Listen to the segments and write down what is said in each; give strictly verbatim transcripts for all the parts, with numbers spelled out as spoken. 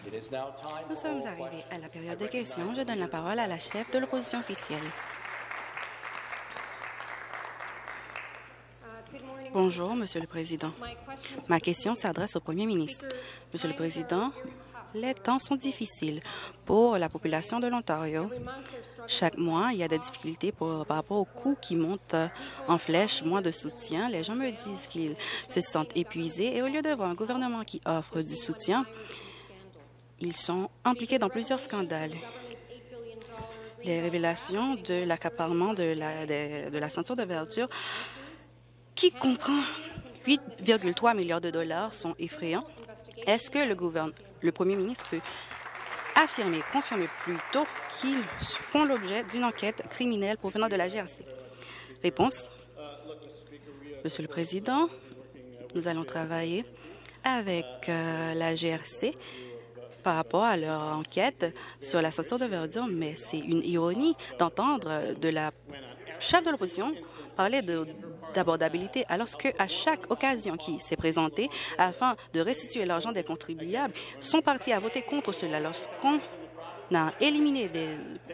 Nous sommes arrivés à la période des questions. Je donne la parole à la chef de l'opposition officielle. Bonjour, Monsieur le Président. Ma question s'adresse au Premier ministre. Monsieur le Président, les temps sont difficiles pour la population de l'Ontario. Chaque mois, il y a des difficultés pour, par rapport aux coûts qui montent en flèche, moins de soutien. Les gens me disent qu'ils se sentent épuisés et au lieu de voir un gouvernement qui offre du soutien, ils sont impliqués dans plusieurs scandales. Les révélations de l'accaparement de la, de, de la ceinture de verdure qui comprend huit virgule trois milliards de dollars sont effrayants. Est-ce que le gouvernement, le premier ministre peut affirmer, confirmer plutôt qu'ils font l'objet d'une enquête criminelle provenant de la G R C? Réponse. Monsieur le Président, nous allons travailler avec euh, la G R C par rapport à leur enquête sur la ceinture de verdure, mais c'est une ironie d'entendre de la chef de l'opposition parler de d'abordabilité, alors qu'à chaque occasion qui s'est présentée afin de restituer l'argent des contribuables, sont partis à voter contre cela. Lorsqu'on a éliminé des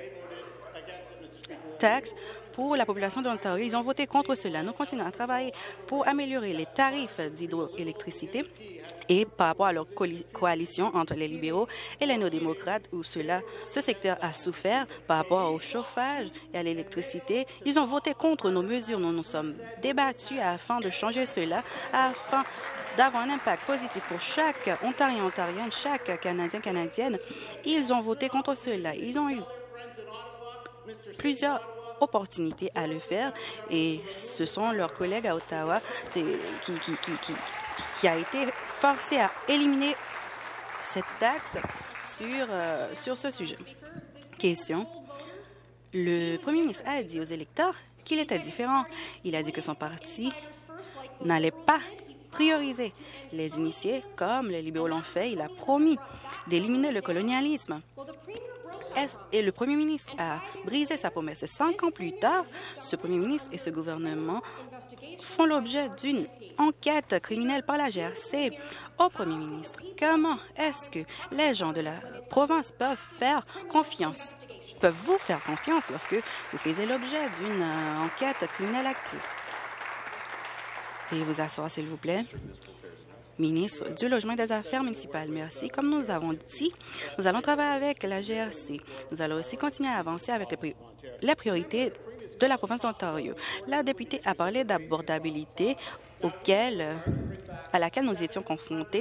taxes pour la population de l'Ontario, ils ont voté contre cela. Nous continuons à travailler pour améliorer les tarifs d'hydroélectricité et par rapport à leur coalition entre les libéraux et les néo-démocrates, où cela, ce secteur a souffert par rapport au chauffage et à l'électricité. Ils ont voté contre nos mesures. Nous nous sommes débattus afin de changer cela, afin d'avoir un impact positif pour chaque Ontarien, Ontarienne, chaque Canadien, Canadienne. Ils ont voté contre cela. Ils ont eu plusieurs opportunités à le faire et ce sont leurs collègues à Ottawa qui, qui, qui, qui, qui a été forcé à éliminer cette taxe sur, euh, sur ce sujet. Question. Le premier ministre a dit aux électeurs qu'il était différent. Il a dit que son parti n'allait pas prioriser les initiés comme les libéraux l'ont fait. Il a promis d'éliminer le colonialisme. Et le premier ministre a brisé sa promesse. Cinq ans plus tard, ce premier ministre et ce gouvernement font l'objet d'une enquête criminelle par la G R C. Au premier ministre, comment est-ce que les gens de la province peuvent faire confiance, peuvent vous faire confiance lorsque vous faites l'objet d'une euh, enquête criminelle active? Veuillez vous asseoir, s'il vous plaît. Ministre du Logement et des Affaires municipales, merci. Comme nous avons dit, nous allons travailler avec la G R C. Nous allons aussi continuer à avancer avec les, pri les priorités de la province d'Ontario. La députée a parlé d'abordabilité auquel, à laquelle nous étions confrontés.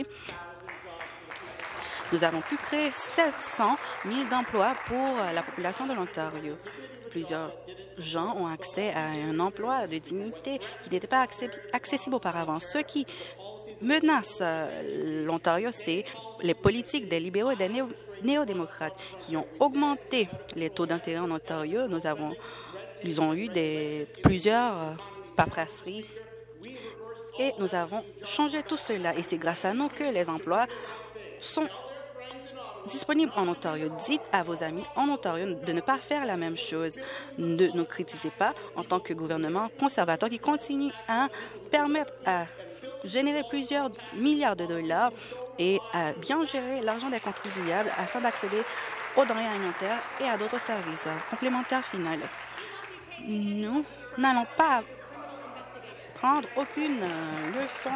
Nous avons pu créer sept cent mille d'emplois pour la population de l'Ontario. Plusieurs gens ont accès à un emploi de dignité qui n'était pas accessible auparavant. Ce qui menace l'Ontario, c'est les politiques des libéraux et des néo néo-démocrates qui ont augmenté les taux d'intérêt en Ontario. Nous avons, ils ont eu des, plusieurs paperasseries et nous avons changé tout cela. Et c'est grâce à nous que les emplois sont disponibles en Ontario. Dites à vos amis en Ontario de ne pas faire la même chose. Ne nous critiquez pas en tant que gouvernement conservateur qui continue à permettre à générer plusieurs milliards de dollars et à bien gérer l'argent des contribuables afin d'accéder aux denrées alimentaires et à d'autres services complémentaires finaux. Nous n'allons pas prendre aucune leçon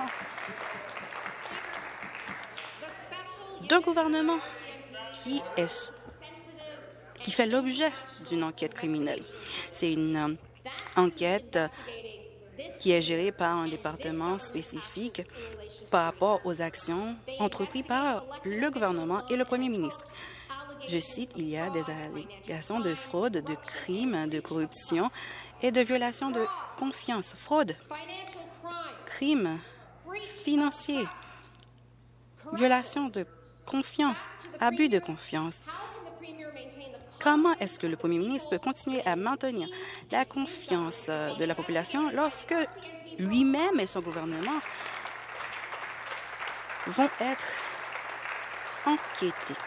d'un gouvernement qui, est, qui fait l'objet d'une enquête criminelle. C'est une enquête qui est gérée par un département spécifique par rapport aux actions entreprises par le gouvernement et le premier ministre. Je cite, il y a des allégations de fraude, de crimes, de corruption et de violation de confiance. Fraude, crimes financiers, violation de confiance, abus de confiance. Comment est-ce que le premier ministre peut continuer à maintenir la confiance de la population lorsque lui-même et son gouvernement vont être enquêtés?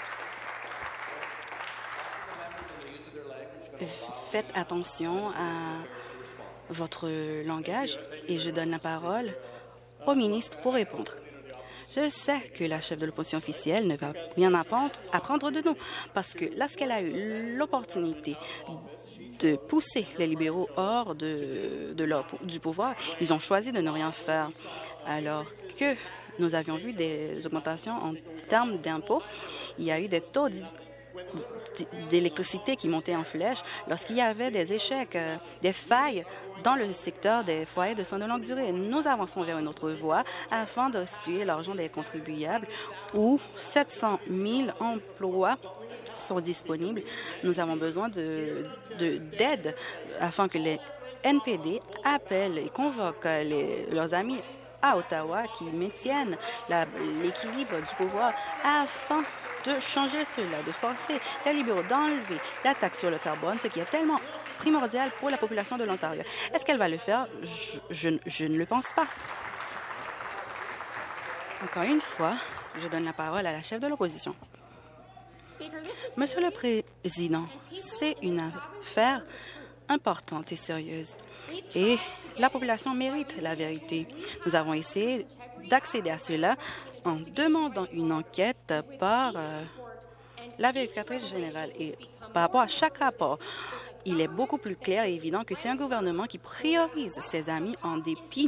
Faites attention à votre langage et je donne la parole au ministre pour répondre. Je sais que la chef de l'opposition officielle ne va rien apprendre, apprendre de nous, parce que lorsqu'elle a eu l'opportunité de pousser les libéraux hors de, de leur, du pouvoir, ils ont choisi de ne rien faire. Alors que nous avions vu des augmentations en termes d'impôts, il y a eu des taux d'électricité qui montaient en flèche lorsqu'il y avait des échecs, euh, des failles dans le secteur des foyers de soins de longue durée. Nous avançons vers une autre voie afin de restituer l'argent des contribuables où sept cent mille emplois sont disponibles. Nous avons besoin de, de, d'aide afin que les N P D appellent et convoquent les, leurs amis à Ottawa qui maintiennent la, l'équilibre du pouvoir afin de changer cela, de forcer les libéraux d'enlever la taxe sur le carbone, ce qui est tellement primordial pour la population de l'Ontario. Est-ce qu'elle va le faire? Je, je, je ne le pense pas. Encore une fois, je donne la parole à la chef de l'opposition. Monsieur le Président, c'est une affaire importante et sérieuse. Et la population mérite la vérité. Nous avons essayé d'accéder à cela en demandant une enquête par euh, la vérificatrice générale. Et par rapport à chaque rapport, il est beaucoup plus clair et évident que c'est un gouvernement qui priorise ses amis en dépit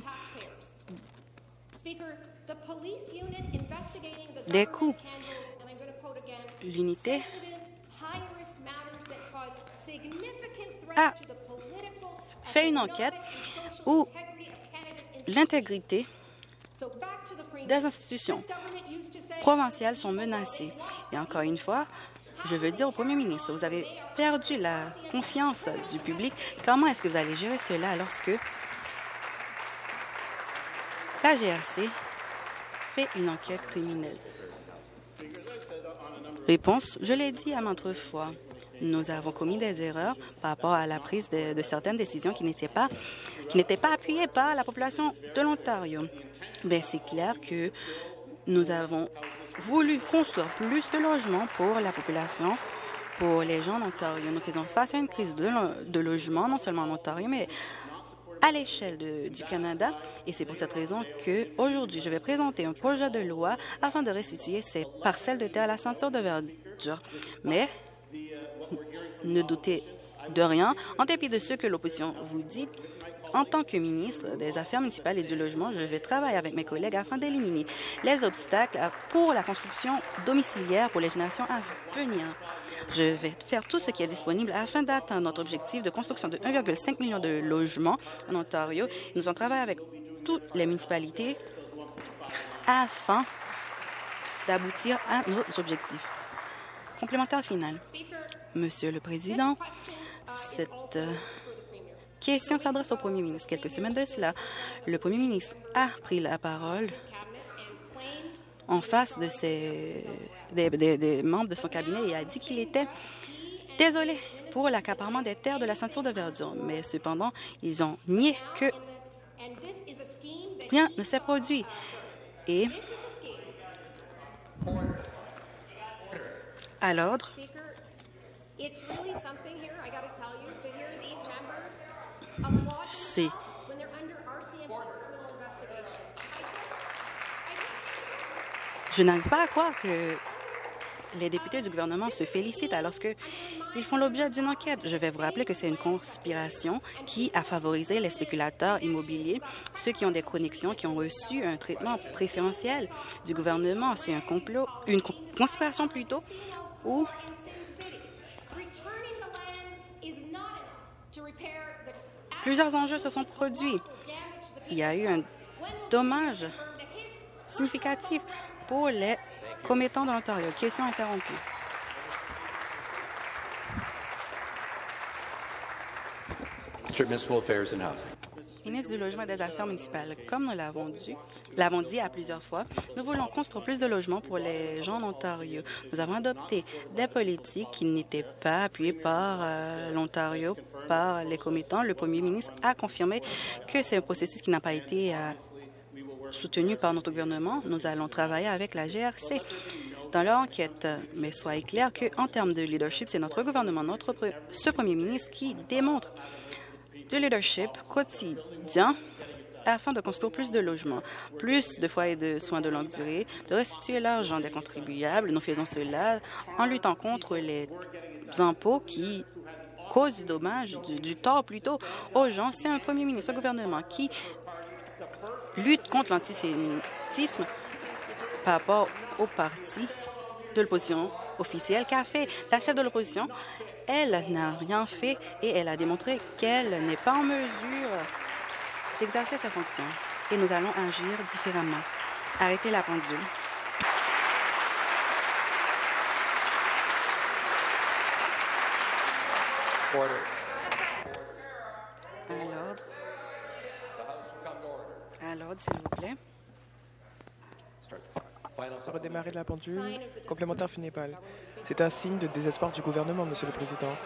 des coûts. L'unité a fait une enquête où l'intégrité des institutions provinciales sont menacées. Et encore une fois, je veux dire au Premier ministre, vous avez perdu la confiance du public. Comment est-ce que vous allez gérer cela lorsque la G R C fait une enquête criminelle? Réponse, je l'ai dit à maintes fois. Nous avons commis des erreurs par rapport à la prise de, de certaines décisions qui n'étaient pas, qui n'étaient pas appuyées par la population de l'Ontario. Bien, c'est clair que nous avons voulu construire plus de logements pour la population, pour les gens d'Ontario. Nous faisons face à une crise de, de logement, non seulement en Ontario, mais à l'échelle du Canada. Et c'est pour cette raison qu'aujourd'hui, je vais présenter un projet de loi afin de restituer ces parcelles de terre à la ceinture de verdure. Mais ne doutez de rien, en dépit de ce que l'opposition vous dit. En tant que ministre des Affaires municipales et du logement, je vais travailler avec mes collègues afin d'éliminer les obstacles pour la construction domiciliaire pour les générations à venir. Je vais faire tout ce qui est disponible afin d'atteindre notre objectif de construction de un virgule cinq million de logements en Ontario. Nous allons travailler avec toutes les municipalités afin d'aboutir à nos objectifs. Complémentaire final. Monsieur le Président, cette euh, question s'adresse au Premier ministre. Quelques semaines de cela, le Premier ministre a pris la parole en face de ses, des, des, des membres de son cabinet et a dit qu'il était désolé pour l'accaparement des terres de la ceinture de verdure. Mais cependant, ils ont nié que rien ne s'est produit. Et à l'ordre, c'est je n'arrive pas à croire que les députés du gouvernement se félicitent alors qu'ils font l'objet d'une enquête. Je vais vous rappeler que c'est une conspiration qui a favorisé les spéculateurs immobiliers, ceux qui ont des connexions, qui ont reçu un traitement préférentiel du gouvernement. C'est un complot, une conspiration plutôt, où plusieurs enjeux se sont produits. Il y a eu un dommage significatif pour les commettants de l'Ontario. Question interrompue. Ministre du Logement et des Affaires municipales, comme nous l'avons dit, l'avons dit à plusieurs fois, nous voulons construire plus de logements pour les gens d'Ontario. Nous avons adopté des politiques qui n'étaient pas appuyées par euh, l'Ontario, par les commettants. Le Premier ministre a confirmé que c'est un processus qui n'a pas été euh, soutenu par notre gouvernement. Nous allons travailler avec la G R C dans leur enquête. Mais soyez clair qu'en termes de leadership, c'est notre gouvernement, notre ce Premier ministre qui démontre du leadership quotidien afin de construire plus de logements, plus de foyers de soins de longue durée, de restituer l'argent des contribuables. Nous faisons cela en luttant contre les impôts qui causent du dommage, du, du tort plutôt aux gens. C'est un premier ministre, un gouvernement qui lutte contre l'antisémitisme par rapport au parti de l'opposition officielle qu'a fait la chef de l'opposition. Elle n'a rien fait et elle a démontré qu'elle n'est pas en mesure d'exercer sa fonction. Et nous allons agir différemment. Arrêtez la pendule. À l'ordre. À l'ordre, s'il vous plaît. Redémarrer la pendule. Complémentaire Finépal. C'est un signe de désespoir du gouvernement, Monsieur le Président.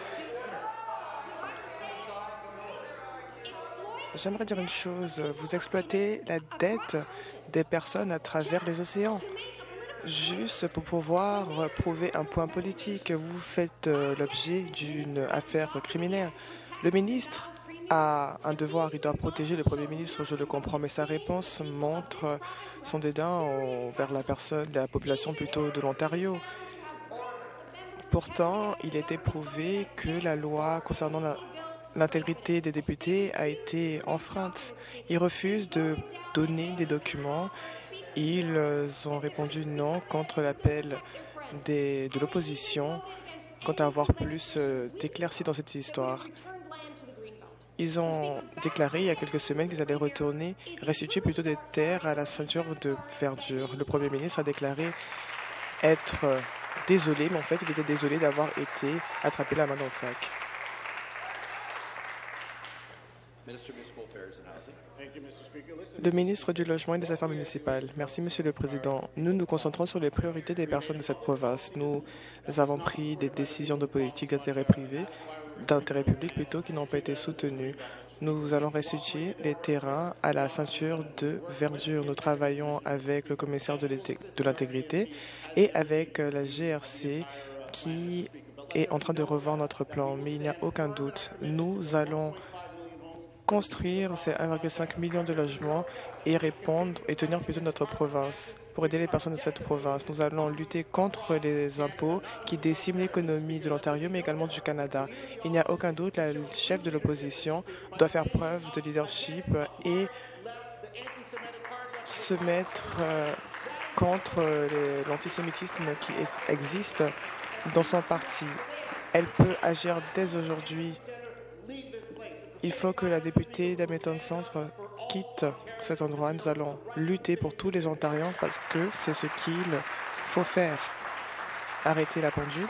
J'aimerais dire une chose. Vous exploitez la dette des personnes à travers les océans. Juste pour pouvoir prouver un point politique, vous faites l'objet d'une affaire criminelle. Le ministre a un devoir, il doit protéger le Premier ministre, je le comprends, mais sa réponse montre son dédain vers la personne, la population plutôt de l'Ontario. Pourtant, il est prouvé que la loi concernant la, l'intégrité des députés a été enfreinte. Ils refusent de donner des documents. Ils ont répondu non contre l'appel des, de l'opposition quant à avoir plus euh, d'éclaircies dans cette histoire. Ils ont déclaré il y a quelques semaines qu'ils allaient retourner, restituer plutôt des terres à la ceinture de verdure. Le Premier ministre a déclaré être euh, désolé, mais en fait, il était désolé d'avoir été attrapé la main dans le sac. Le ministre du Logement et des Affaires municipales. Merci, Monsieur le Président. Nous nous concentrons sur les priorités des personnes de cette province. Nous avons pris des décisions de politique d'intérêt privé, d'intérêt public plutôt, qui n'ont pas été soutenues. Nous allons restituer les terrains à la ceinture de verdure. Nous travaillons avec le commissaire de l'intégrité et avec la G R C qui est en train de revoir notre plan. Mais il n'y a aucun doute, nous allons construire ces un virgule cinq million de logements et répondre et tenir plutôt notre province. Pour aider les personnes de cette province, nous allons lutter contre les impôts qui déciment l'économie de l'Ontario, mais également du Canada. Il n'y a aucun doute, la chef de l'opposition doit faire preuve de leadership et se mettre euh, contre l'antisémitisme qui existe dans son parti. Elle peut agir dès aujourd'hui. Il faut que la députée d'Hamilton Centre quitte cet endroit. Nous allons lutter pour tous les Ontariens parce que c'est ce qu'il faut faire. Arrêter la pendule.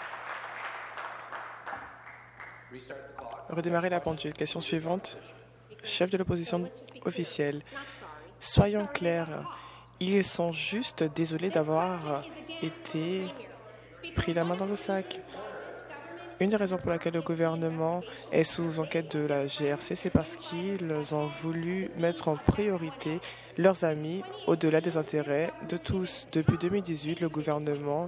Redémarrer la pendule. Question suivante. Chef de l'opposition officielle. Soyons clairs. Ils sont juste désolés d'avoir été pris la main dans le sac. Une des raisons pour laquelle le gouvernement est sous enquête de la G R C, c'est parce qu'ils ont voulu mettre en priorité leurs amis au-delà des intérêts de tous. Depuis deux mille dix-huit, le gouvernement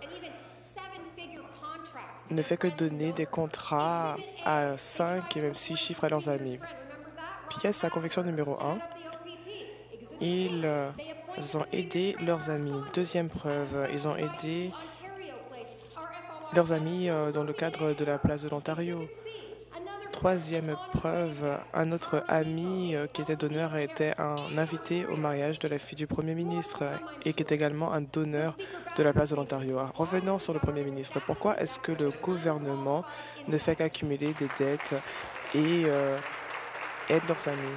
ne fait que donner des contrats à cinq et même six chiffres à leurs amis. Pièce à conviction numéro un, ils ont aidé leurs amis. Deuxième preuve, ils ont aidé leurs amis euh, dans le cadre de la place de l'Ontario. Troisième preuve, un autre ami euh, qui était donneur était un invité au mariage de la fille du Premier ministre et qui est également un donneur de la place de l'Ontario. Revenons sur le Premier ministre. Pourquoi est-ce que le gouvernement ne fait qu'accumuler des dettes et euh, aide leurs amis?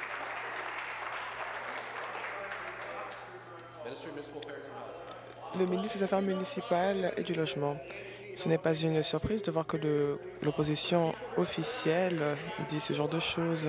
Le ministre des Affaires municipales et du Logement. Ce n'est pas une surprise de voir que l'opposition officielle dit ce genre de choses.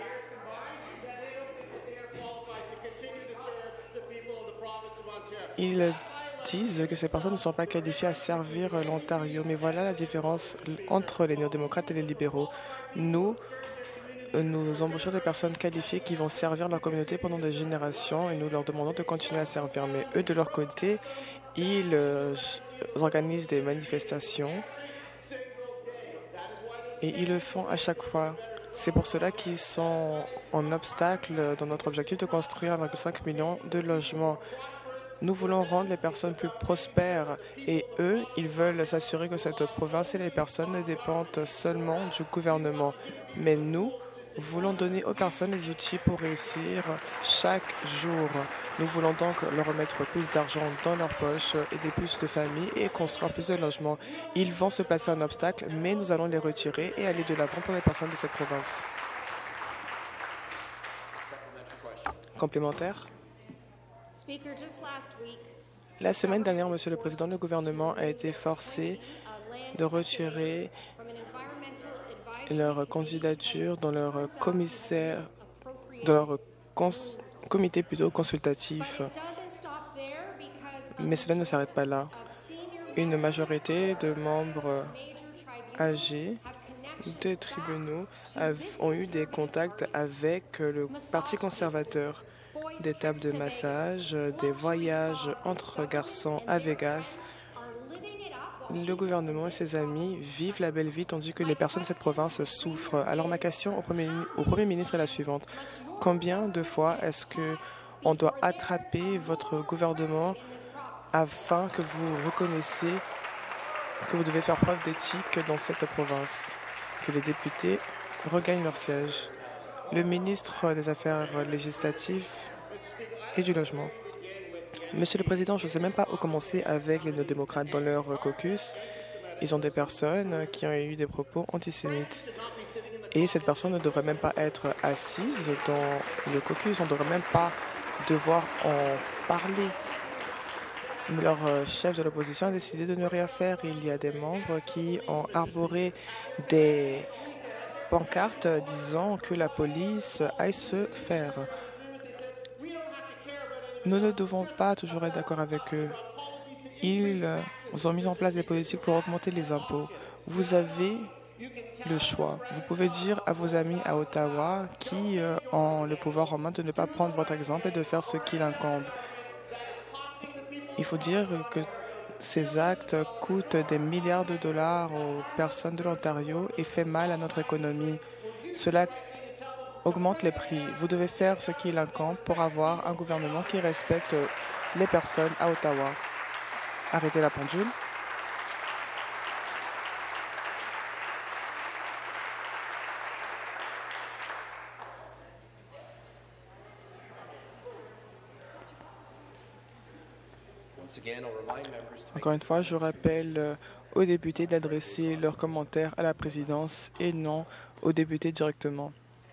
Ils disent que ces personnes ne sont pas qualifiées à servir l'Ontario. Mais voilà la différence entre les néo-démocrates et les libéraux. Nous, nous embauchons des personnes qualifiées qui vont servir leur communauté pendant des générations et nous leur demandons de continuer à servir. Mais eux, de leur côté, ils euh, organisent des manifestations et ils le font à chaque fois. C'est pour cela qu'ils sont en obstacle dans notre objectif de construire un virgule cinq million de logements. Nous voulons rendre les personnes plus prospères et eux, ils veulent s'assurer que cette province et les personnes ne dépendent seulement du gouvernement. Mais nous voulons donner aux personnes les outils pour réussir chaque jour. Nous voulons donc leur remettre plus d'argent dans leur poche, aider plus de familles et construire plus de logements. Ils vont se placer en obstacle, mais nous allons les retirer et aller de l'avant pour les personnes de cette province. Complémentaire. La semaine dernière, Monsieur le Président, le gouvernement a été forcé de retirer leur candidature dans leur commissaire, dans leur cons, comité plutôt consultatif. Mais cela ne s'arrête pas là. Une majorité de membres âgés des tribunaux ont eu des contacts avec le Parti conservateur. Des tables de massage, des voyages entre garçons à Vegas. Le gouvernement et ses amis vivent la belle vie tandis que les personnes de cette province souffrent. Alors ma question au Premier, au Premier ministre est la suivante. Combien de fois est-ce qu'on doit attraper votre gouvernement afin que vous reconnaissiez que vous devez faire preuve d'éthique dans cette province, que les députés regagnent leur siège? Le ministre des Affaires législatives et du logement. Monsieur le Président, je ne sais même pas où commencer avec les néo-démocrates dans leur caucus. Ils ont des personnes qui ont eu des propos antisémites. Et cette personne ne devrait même pas être assise dans le caucus. On ne devrait même pas devoir en parler. Leur chef de l'opposition a décidé de ne rien faire. Il y a des membres qui ont arboré des pancartes disant que la police aille se faire. Nous ne devons pas toujours être d'accord avec eux. Ils ont mis en place des politiques pour augmenter les impôts. Vous avez le choix. Vous pouvez dire à vos amis à Ottawa qui ont le pouvoir en main de ne pas prendre votre exemple et de faire ce qu'il incombe. Il faut dire que ces actes coûtent des milliards de dollars aux personnes de l'Ontario et fait mal à notre économie. Cela augmente les prix. Vous devez faire ce qu'il incombe pour avoir un gouvernement qui respecte les personnes à Ottawa. Arrêtez la pendule. Encore une fois, je rappelle aux députés d'adresser leurs commentaires à la présidence et non aux députés directement.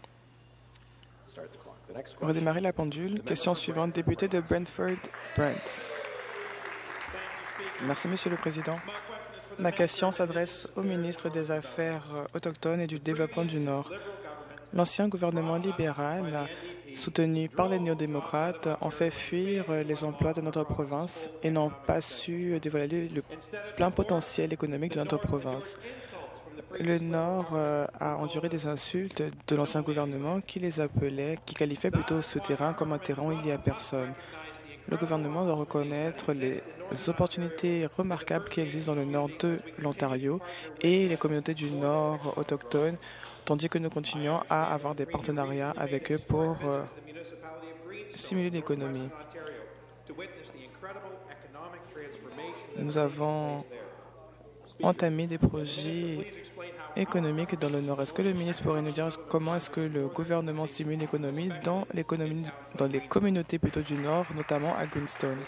Redémarrer la pendule. Question suivante, député de Brantford, Brent. Merci, Monsieur le Président. Ma question s'adresse au ministre des Affaires autochtones et du Développement du Nord. L'ancien gouvernement libéral, soutenu par les néo-démocrates, ont fait fuir les emplois de notre province et n'ont pas su dévoiler le plein potentiel économique de notre province. Le Nord euh, a enduré des insultes de l'ancien gouvernement qui les appelait, qui qualifiait plutôt ce terrain comme un terrain où il n'y a personne. Le gouvernement doit reconnaître les opportunités remarquables qui existent dans le nord de l'Ontario et les communautés du Nord autochtones, tandis que nous continuons à avoir des partenariats avec eux pour euh, stimuler l'économie. Nous avons entamé des projets économiques dans le Nord. Est-ce que le ministre pourrait nous dire comment est-ce que le gouvernement stimule l'économie dans, dans les communautés plutôt du Nord, notamment à Greenstone?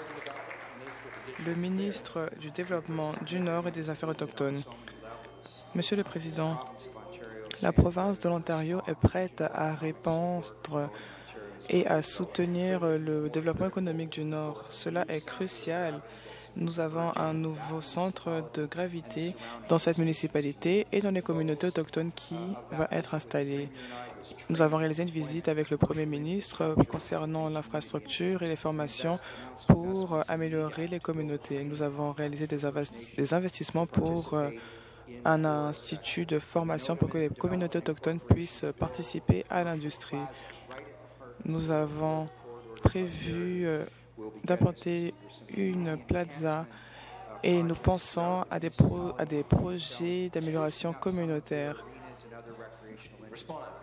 Le ministre du Développement du Nord et des Affaires autochtones. Monsieur le Président, la province de l'Ontario est prête à répondre et à soutenir le développement économique du Nord. Cela est crucial. Nous avons un nouveau centre de gravité dans cette municipalité et dans les communautés autochtones qui va être installé. Nous avons réalisé une visite avec le Premier ministre concernant l'infrastructure et les formations pour améliorer les communautés. Nous avons réalisé des, investi des investissements pour un institut de formation pour que les communautés autochtones puissent participer à l'industrie. Nous avons prévu d'implanter une plaza et nous pensons à des, pro à des projets d'amélioration communautaire.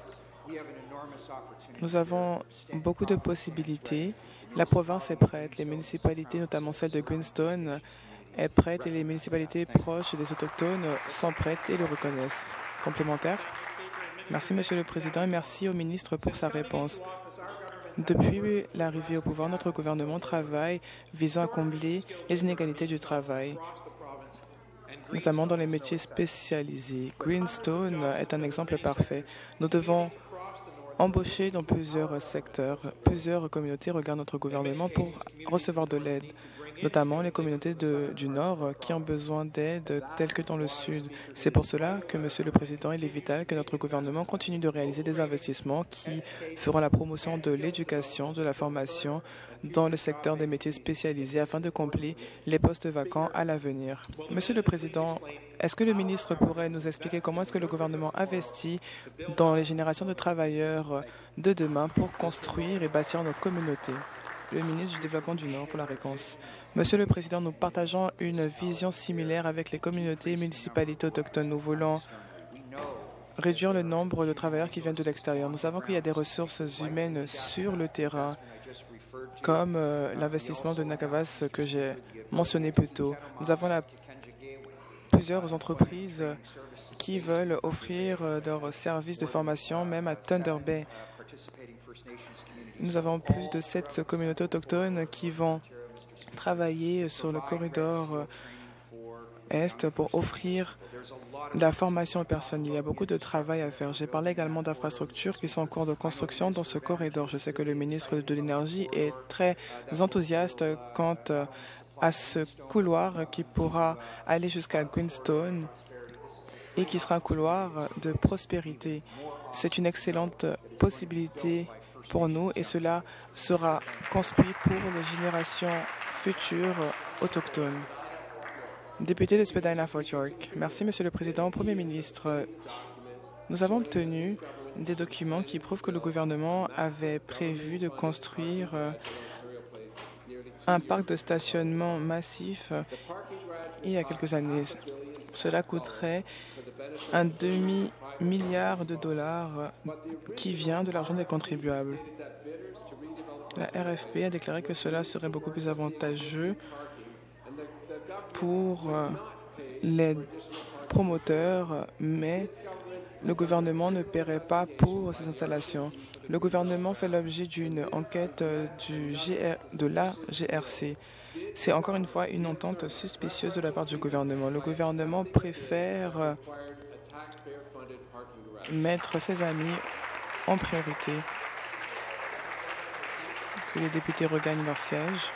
Nous avons beaucoup de possibilités. La province est prête. Les municipalités, notamment celle de Greenstone, est prête et les municipalités proches des Autochtones sont prêtes et le reconnaissent. Complémentaire? Merci, Monsieur le Président, et merci au ministre pour sa réponse. Depuis l'arrivée au pouvoir, notre gouvernement travaille visant à combler les inégalités du travail, notamment dans les métiers spécialisés. Greenstone est un exemple parfait. Nous devons embaucher dans plusieurs secteurs. Plusieurs communautés regardent notre gouvernement pour recevoir de l'aide, notamment les communautés de, du Nord qui ont besoin d'aide, telles que dans le Sud. C'est pour cela que, Monsieur le Président, il est vital que notre gouvernement continue de réaliser des investissements qui feront la promotion de l'éducation, de la formation dans le secteur des métiers spécialisés afin de combler les postes vacants à l'avenir. Monsieur le Président, est-ce que le ministre pourrait nous expliquer comment est-ce que le gouvernement investit dans les générations de travailleurs de demain pour construire et bâtir nos communautés? Le ministre du Développement du Nord pour la réponse. Monsieur le Président, nous partageons une vision similaire avec les communautés et municipalités autochtones. Nous voulons réduire le nombre de travailleurs qui viennent de l'extérieur. Nous savons qu'il y a des ressources humaines sur le terrain, comme euh, l'investissement de Nakavas que j'ai mentionné plus tôt. Nous avons la plusieurs entreprises qui veulent offrir leurs services de formation même à Thunder Bay. Nous avons plus de sept communautés autochtones qui vont travailler sur le corridor Est pour offrir de la formation aux personnes. Il y a beaucoup de travail à faire. J'ai parlé également d'infrastructures qui sont en cours de construction dans ce corridor. Je sais que le ministre de l'Énergie est très enthousiaste quant à ce couloir qui pourra aller jusqu'à Greenstone et qui sera un couloir de prospérité. C'est une excellente possibilité pour nous et cela sera construit pour les générations futures autochtones. Député de Spadina-Fort York. Merci, Monsieur le Président. Premier ministre, nous avons obtenu des documents qui prouvent que le gouvernement avait prévu de construire un parc de stationnement massif il y a quelques années. Cela coûterait un demi-milliard de dollars qui vient de l'argent des contribuables. La R F P a déclaré que cela serait beaucoup plus avantageux pour les promoteurs, mais le gouvernement ne paierait pas pour ces installations. Le gouvernement fait l'objet d'une enquête du G R, de la G R C. C'est encore une fois une entente suspicieuse de la part du gouvernement. Le gouvernement préfère mettre ses amis en priorité. Que les députés regagnent leur siège.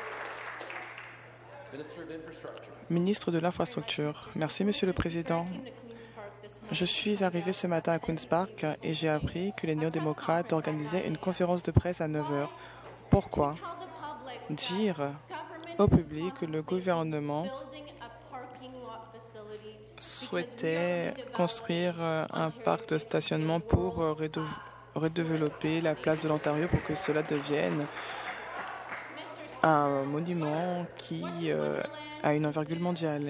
Ministre de l'Infrastructure. Merci, Monsieur le Président. Je suis arrivé ce matin à Queen's Park et j'ai appris que les néo-démocrates organisaient une conférence de presse à neuf heures. Pourquoi? Dire au public que le gouvernement souhaitait construire un parc de stationnement pour redévelopper la place de l'Ontario pour que cela devienne un monument qui euh, a une envergure mondiale.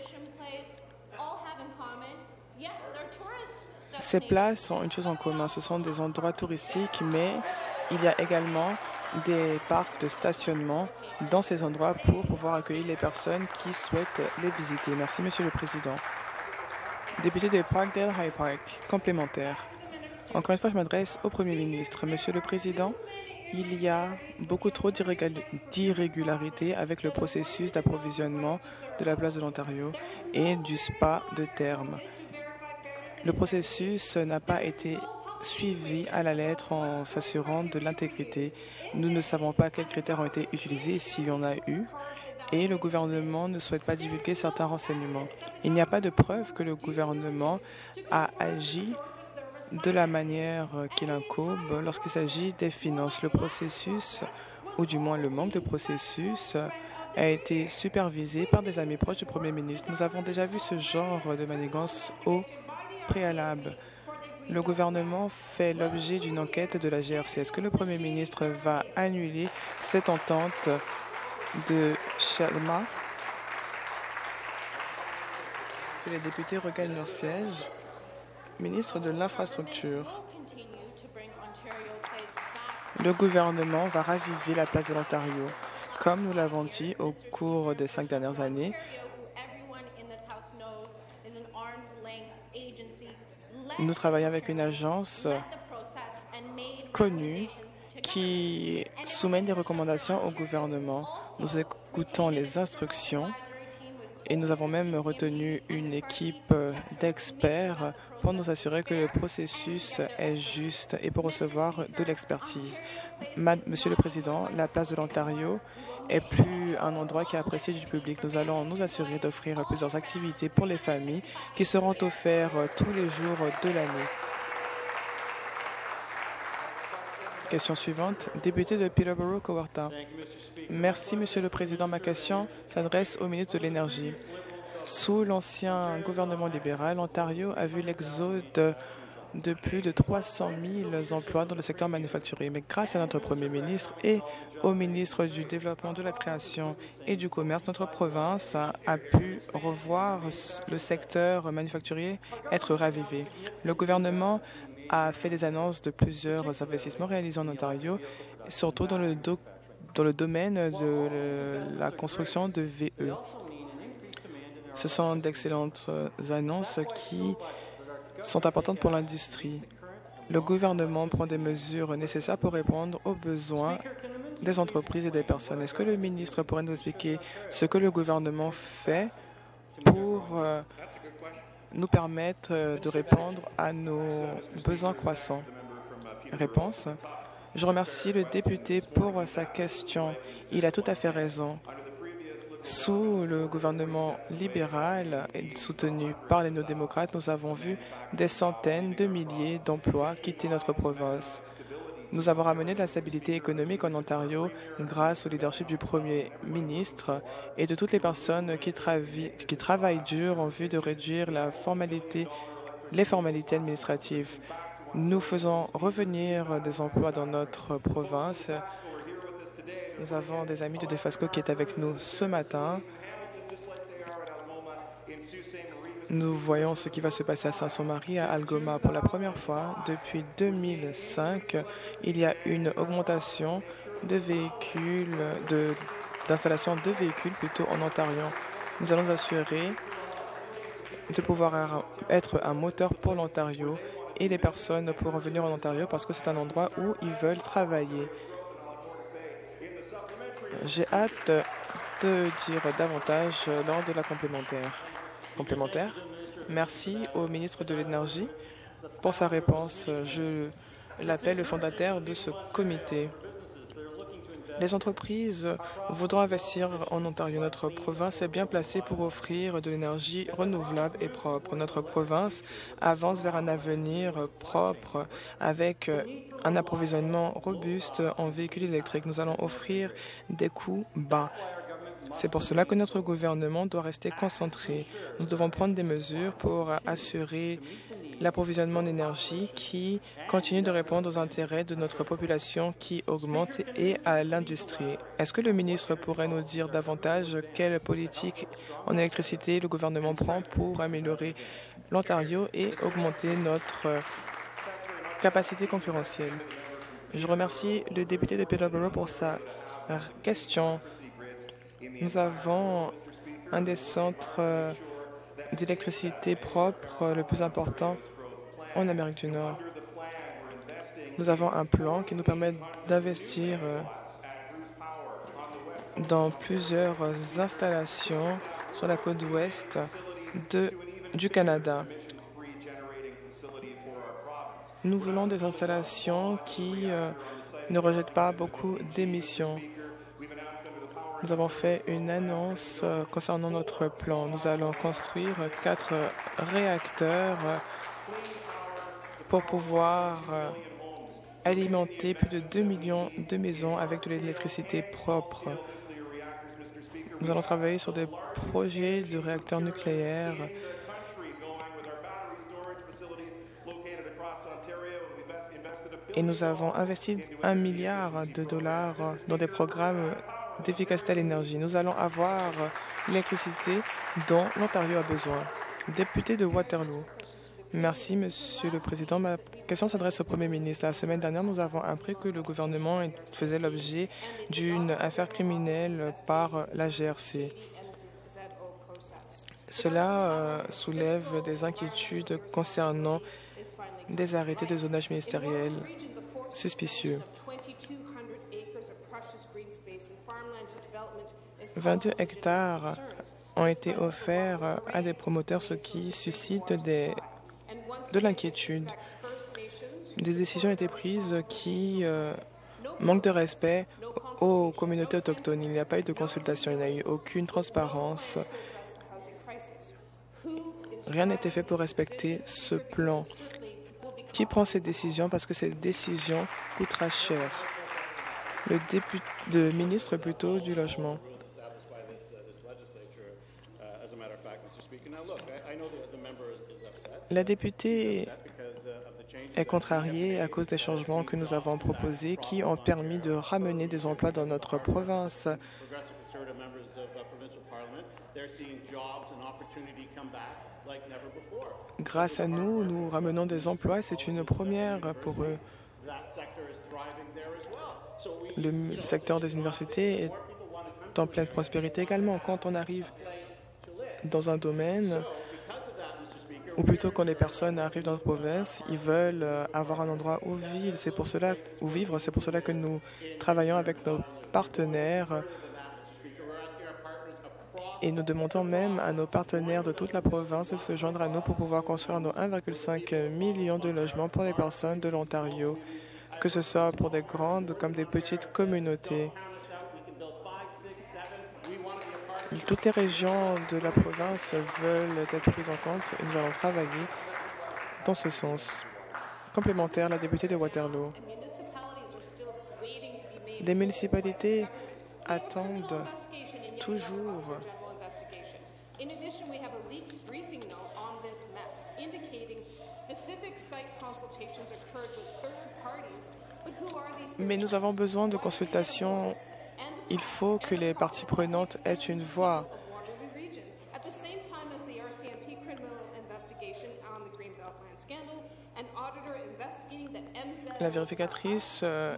Ces places ont une chose en commun, ce sont des endroits touristiques, mais il y a également des parcs de stationnement dans ces endroits pour pouvoir accueillir les personnes qui souhaitent les visiter. Merci, Monsieur le Président. Député de Parkdale High Park, complémentaire. Encore une fois, je m'adresse au Premier ministre. Monsieur le Président, il y a beaucoup trop d'irrégularités avec le processus d'approvisionnement de la place de l'Ontario et du spa de terme. Le processus n'a pas été suivi à la lettre en s'assurant de l'intégrité. Nous ne savons pas quels critères ont été utilisés, s'il y en a eu, et le gouvernement ne souhaite pas divulguer certains renseignements. Il n'y a pas de preuve que le gouvernement a agi de la manière qu'il incombe lorsqu'il s'agit des finances. Le processus, ou du moins le manque de processus, a été supervisé par des amis proches du Premier ministre. Nous avons déjà vu ce genre de manigance au préalable. Le gouvernement fait l'objet d'une enquête de la G R C. Est-ce que le Premier ministre va annuler cette entente de Shelma? Que les députés regagnent leur siège. Ministre de l'Infrastructure. Le gouvernement va raviver la place de l'Ontario. Comme nous l'avons dit au cours des cinq dernières années, nous travaillons avec une agence connue qui soumet des recommandations au gouvernement. Nous écoutons les instructions et nous avons même retenu une équipe d'experts pour nous assurer que le processus est juste et pour recevoir de l'expertise. Monsieur le Président, la place de l'Ontario est plus un endroit qui est apprécié du public. Nous allons nous assurer d'offrir plusieurs activités pour les familles qui seront offertes tous les jours de l'année. Question suivante, député de Peterborough-Kawartha. Merci, Monsieur le Président. Ma question s'adresse au ministre de l'Énergie. Sous l'ancien gouvernement libéral, l'Ontario a vu l'exode de plus de trois cent mille emplois dans le secteur manufacturier. Mais grâce à notre Premier ministre et au ministre du Développement, de la Création et du Commerce, notre province a, a pu revoir le secteur manufacturier être ravivé. Le gouvernement a fait des annonces de plusieurs investissements réalisés en Ontario, surtout dans le, do, dans le domaine de le, la construction de V E. Ce sont d'excellentes annonces qui sont importantes pour l'industrie. Le gouvernement prend des mesures nécessaires pour répondre aux besoins des entreprises et des personnes. Est-ce que le ministre pourrait nous expliquer ce que le gouvernement fait pour euh, nous permettre de répondre à nos besoins croissants? Réponse. Je remercie le député pour sa question. Il a tout à fait raison. Sous le gouvernement libéral et soutenu par les néo-démocrates, nous avons vu des centaines de milliers d'emplois quitter notre province. Nous avons ramené de la stabilité économique en Ontario grâce au leadership du Premier ministre et de toutes les personnes qui, travi- qui travaillent dur en vue de réduire la formalité, les formalités administratives. Nous faisons revenir des emplois dans notre province. Nous avons des amis de Dofasco qui est avec nous ce matin. Nous voyons ce qui va se passer à Saint-Son-Marie, à Algoma. Pour la première fois depuis deux mille cinq, il y a une augmentation de véhicules, de, d'installation de véhicules plutôt en Ontario. Nous allons assurer de pouvoir être un moteur pour l'Ontario et les personnes pourront venir en Ontario parce que c'est un endroit où ils veulent travailler. J'ai hâte de dire davantage lors de la complémentaire. Complémentaire. Merci au ministre de l'Énergie pour sa réponse. Je l'appelle le fondateur de ce comité. Les entreprises voudront investir en Ontario. Notre province est bien placée pour offrir de l'énergie renouvelable et propre. Notre province avance vers un avenir propre avec un approvisionnement robuste en véhicules électriques. Nous allons offrir des coûts bas. C'est pour cela que notre gouvernement doit rester concentré. Nous devons prendre des mesures pour assurer l'approvisionnement d'énergie qui continue de répondre aux intérêts de notre population qui augmente et à l'industrie. Est-ce que le ministre pourrait nous dire davantage quelle politique en électricité le gouvernement prend pour améliorer l'Ontario et augmenter notre capacité concurrentielle? Je remercie le député de Peterborough pour sa question. Nous avons un des centres d'électricité propre le plus important en Amérique du Nord. Nous avons un plan qui nous permet d'investir dans plusieurs installations sur la côte ouest de, du Canada. Nous voulons des installations qui euh, ne rejettent pas beaucoup d'émissions. Nous avons fait une annonce euh, concernant notre plan. Nous allons construire quatre réacteurs euh, pour pouvoir euh, alimenter plus de deux millions de maisons avec de l'électricité propre. Nous allons travailler sur des projets de réacteurs nucléaires et nous avons investi un milliard de dollars dans des programmes d'efficacité à l'énergie. Nous allons avoir l'électricité dont l'Ontario a besoin. Député de Waterloo, Merci, Monsieur le Président. Ma question s'adresse au Premier ministre. La semaine dernière, nous avons appris que le gouvernement faisait l'objet d'une affaire criminelle par la G R C. Cela euh, soulève des inquiétudes concernant des arrêtés de zonage ministériel suspicieux. vingt-deux hectares ont été offerts à des promoteurs, ce qui suscite des, de l'inquiétude. Des décisions ont été prises qui euh, manquent de respect aux communautés autochtones. Il n'y a pas eu de consultation, il n'y a eu aucune transparence. Rien n'a été fait pour respecter ce plan. Qui prend ces décisions? Parce que ces décisions coûtera cher. Le, député, le ministre plutôt du Logement. La députée est contrariée à cause des changements que nous avons proposés qui ont permis de ramener des emplois dans notre province. Grâce à nous, nous ramenons des emplois et c'est une première pour eux. Le secteur des universités est en pleine prospérité également. Quand on arrive dans un domaine, ou plutôt quand les personnes arrivent dans notre province, ils veulent avoir un endroit où vivre. C'est pour cela, où vivre. C'est pour cela que nous travaillons avec nos partenaires et nous demandons même à nos partenaires de toute la province de se joindre à nous pour pouvoir construire nos un virgule cinq million de logements pour les personnes de l'Ontario, que ce soit pour des grandes comme des petites communautés. Toutes les régions de la province veulent être prises en compte et nous allons travailler dans ce sens. Complémentaire, la députée de Waterloo. Les municipalités attendent toujours mais nous avons besoin de consultations. Il faut que les parties prenantes aient une voix. La vérificatrice euh,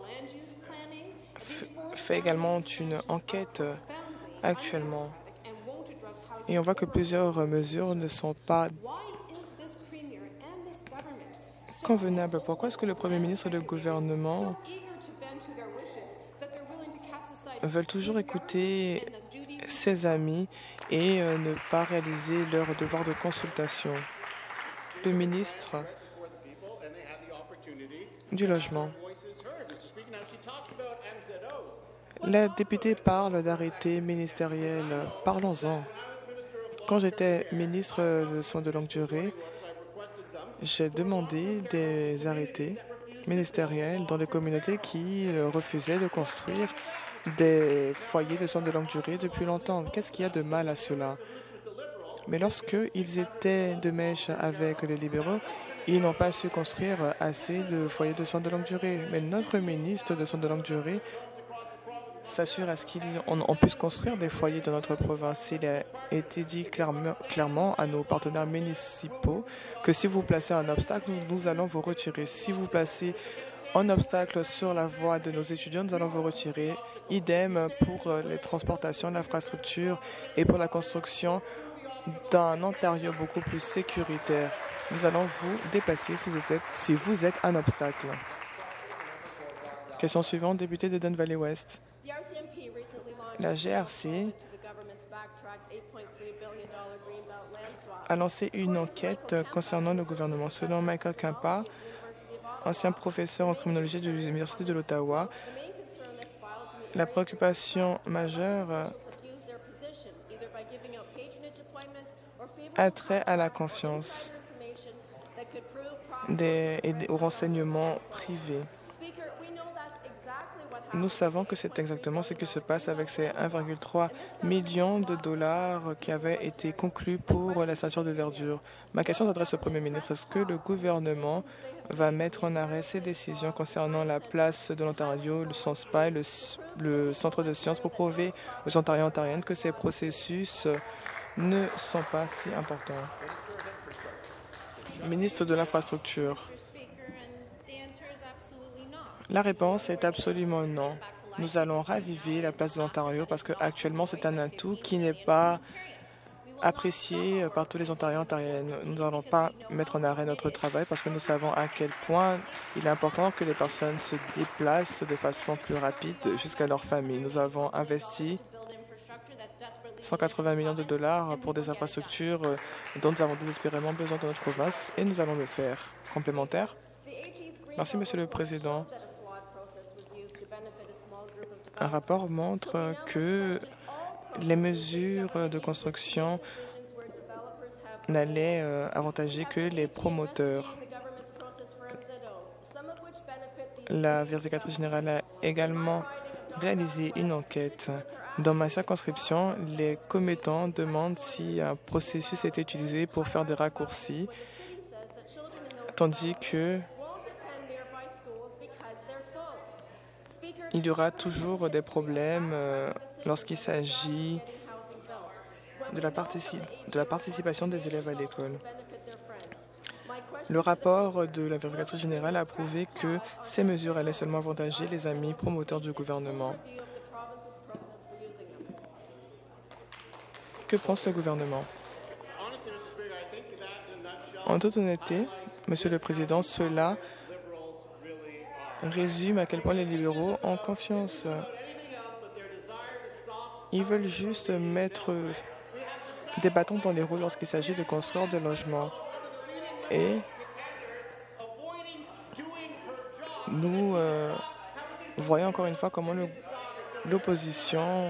fait également une enquête euh, actuellement. Et on voit que plusieurs mesures ne sont pas convenables. Pourquoi est-ce que le Premier ministre et le gouvernement veulent toujours écouter ses amis et euh, ne pas réaliser leur devoir de consultation? Le ministre du Logement. La députée parle d'arrêtés ministériels. Parlons-en. Quand j'étais ministre de soins de longue durée, j'ai demandé des arrêtés ministériels dans les communautés qui refusaient de construire des foyers de soins de longue durée depuis longtemps. Qu'est-ce qu'il y a de mal à cela? Mais lorsqu'ils étaient de mèche avec les libéraux, ils n'ont pas su construire assez de foyers de soins de longue durée. Mais notre ministre de soins de longue durée s'assure à ce qu'on puisse construire des foyers dans notre province. Il a été dit clairement, clairement à nos partenaires municipaux que si vous placez un obstacle, nous, nous allons vous retirer. Si vous placez un obstacle sur la voie de nos étudiants, nous allons vous retirer. Idem pour les transportations, l'infrastructure et pour la construction d'un Ontario beaucoup plus sécuritaire. Nous allons vous dépasser si vous êtes un obstacle. Question suivante, député de Don Valley West. La G R C a lancé une enquête concernant le gouvernement. Selon Michael Kempa, ancien professeur en criminologie de l'Université de l'Ottawa, la préoccupation majeure a trait à la confiance des, et aux renseignements privés. Nous savons que c'est exactement ce qui se passe avec ces un virgule trois million de dollars qui avaient été conclus pour la ceinture de verdure. Ma question s'adresse au Premier ministre. Est-ce que le gouvernement va mettre en arrêt ces décisions concernant la place de l'Ontario, le SONSPA et le, le Centre de sciences pour prouver aux Ontariens et Ontariennes que ces processus ne sont pas si importants? Ministre de l'Infrastructure. La réponse est absolument non. Nous allons raviver la place de l'Ontario parce qu'actuellement, c'est un atout qui n'est pas apprécié par tous les Ontariens et Ontariennes. Nous n'allons pas mettre en arrêt notre travail parce que nous savons à quel point il est important que les personnes se déplacent de façon plus rapide jusqu'à leur famille. Nous avons investi cent quatre-vingts millions de dollars pour des infrastructures dont nous avons désespérément besoin dans notre province et nous allons le faire. Complémentaire? Merci, Monsieur le Président. Un rapport montre que les mesures de construction n'allaient euh, avantager que les promoteurs. La vérificatrice générale a également réalisé une enquête. Dans ma circonscription, les commettants demandent si un processus est utilisé pour faire des raccourcis, tandis que il y aura toujours des problèmes euh, lorsqu'il s'agit de, la de la participation des élèves à l'école. Le rapport de la vérificatrice générale a prouvé que ces mesures allaient seulement avantager les amis promoteurs du gouvernement. Que pense le gouvernement? En toute honnêteté, Monsieur le Président, cela résume à quel point les libéraux ont confiance. Ils veulent juste mettre des bâtons dans les roues lorsqu'il s'agit de construire des logements. Et nous euh, voyons encore une fois comment l'opposition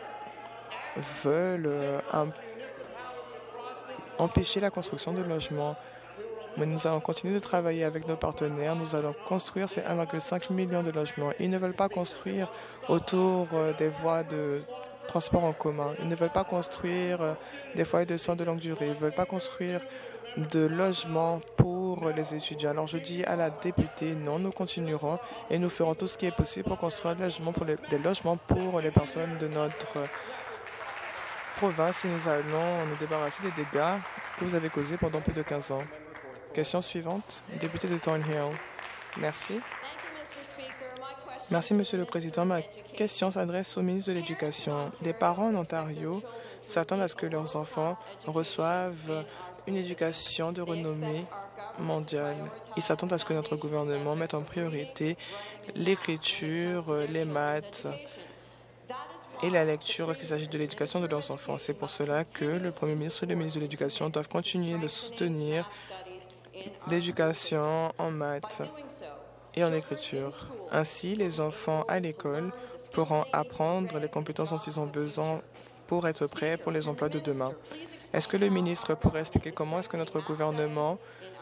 veut euh, empêcher la construction de logements. Mais nous allons continuer de travailler avec nos partenaires. Nous allons construire ces un virgule cinq million de logements. Ils ne veulent pas construire autour des voies de transport en commun. Ils ne veulent pas construire des foyers de soins de longue durée. Ils ne veulent pas construire de logements pour les étudiants. Alors je dis à la députée, non, nous continuerons et nous ferons tout ce qui est possible pour construire des logements pour les, des logements pour les personnes de notre province et nous allons nous débarrasser des dégâts que vous avez causés pendant plus de quinze ans. Question suivante, député de Thornhill. Merci. Merci, Monsieur le Président. Ma question s'adresse au ministre de l'Éducation. Des parents en Ontario s'attendent à ce que leurs enfants reçoivent une éducation de renommée mondiale. Ils s'attendent à ce que notre gouvernement mette en priorité l'écriture, les maths et la lecture lorsqu'il s'agit de l'éducation de leurs enfants. C'est pour cela que le Premier ministre et le ministre de l'Éducation doivent continuer de soutenir l'éducation en maths et en écriture. Ainsi, les enfants à l'école pourront apprendre les compétences dont ils ont besoin pour être prêts pour les emplois de demain. Est-ce que le ministre pourrait expliquer comment est-ce que notre gouvernement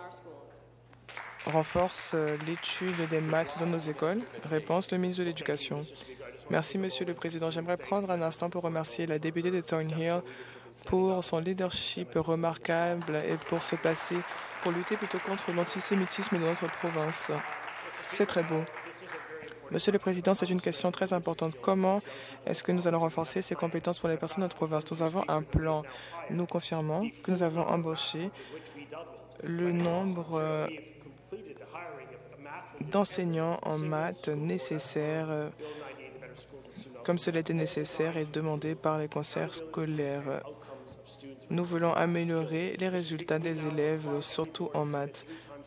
renforce l'étude des maths dans nos écoles? Réponse, le ministre de l'Éducation. Merci, Monsieur le Président. J'aimerais prendre un instant pour remercier la députée de Thornhill pour son leadership remarquable et pour se passer, pour lutter plutôt contre l'antisémitisme de notre province. C'est très beau. Monsieur le Président, c'est une question très importante. Comment est-ce que nous allons renforcer ces compétences pour les personnes de notre province? Nous avons un plan. Nous confirmons que nous avons embauché le nombre d'enseignants en maths nécessaires, comme cela était nécessaire et demandé par les conseils scolaires. Nous voulons améliorer les résultats des élèves, surtout en maths.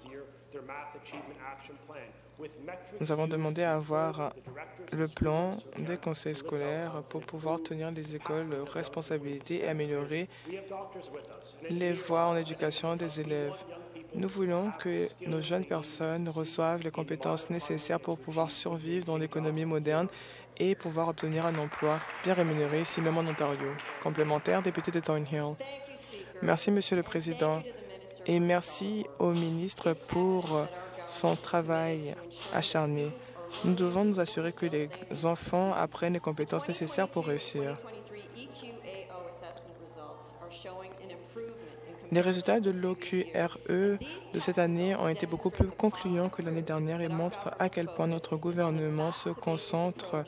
Nous avons demandé à avoir le plan des conseils scolaires pour pouvoir tenir les écoles leurs responsabilités et améliorer les voies en éducation des élèves. Nous voulons que nos jeunes personnes reçoivent les compétences nécessaires pour pouvoir survivre dans l'économie moderne et pouvoir obtenir un emploi bien rémunéré ici même en Ontario. Complémentaire, député de Thornhill. Merci, Monsieur le Président, et merci au ministre pour son travail acharné. Nous devons nous assurer que les enfants apprennent les compétences nécessaires pour réussir. Les résultats de l'O Q R E de cette année ont été beaucoup plus concluants que l'année dernière et montrent à quel point notre gouvernement se concentre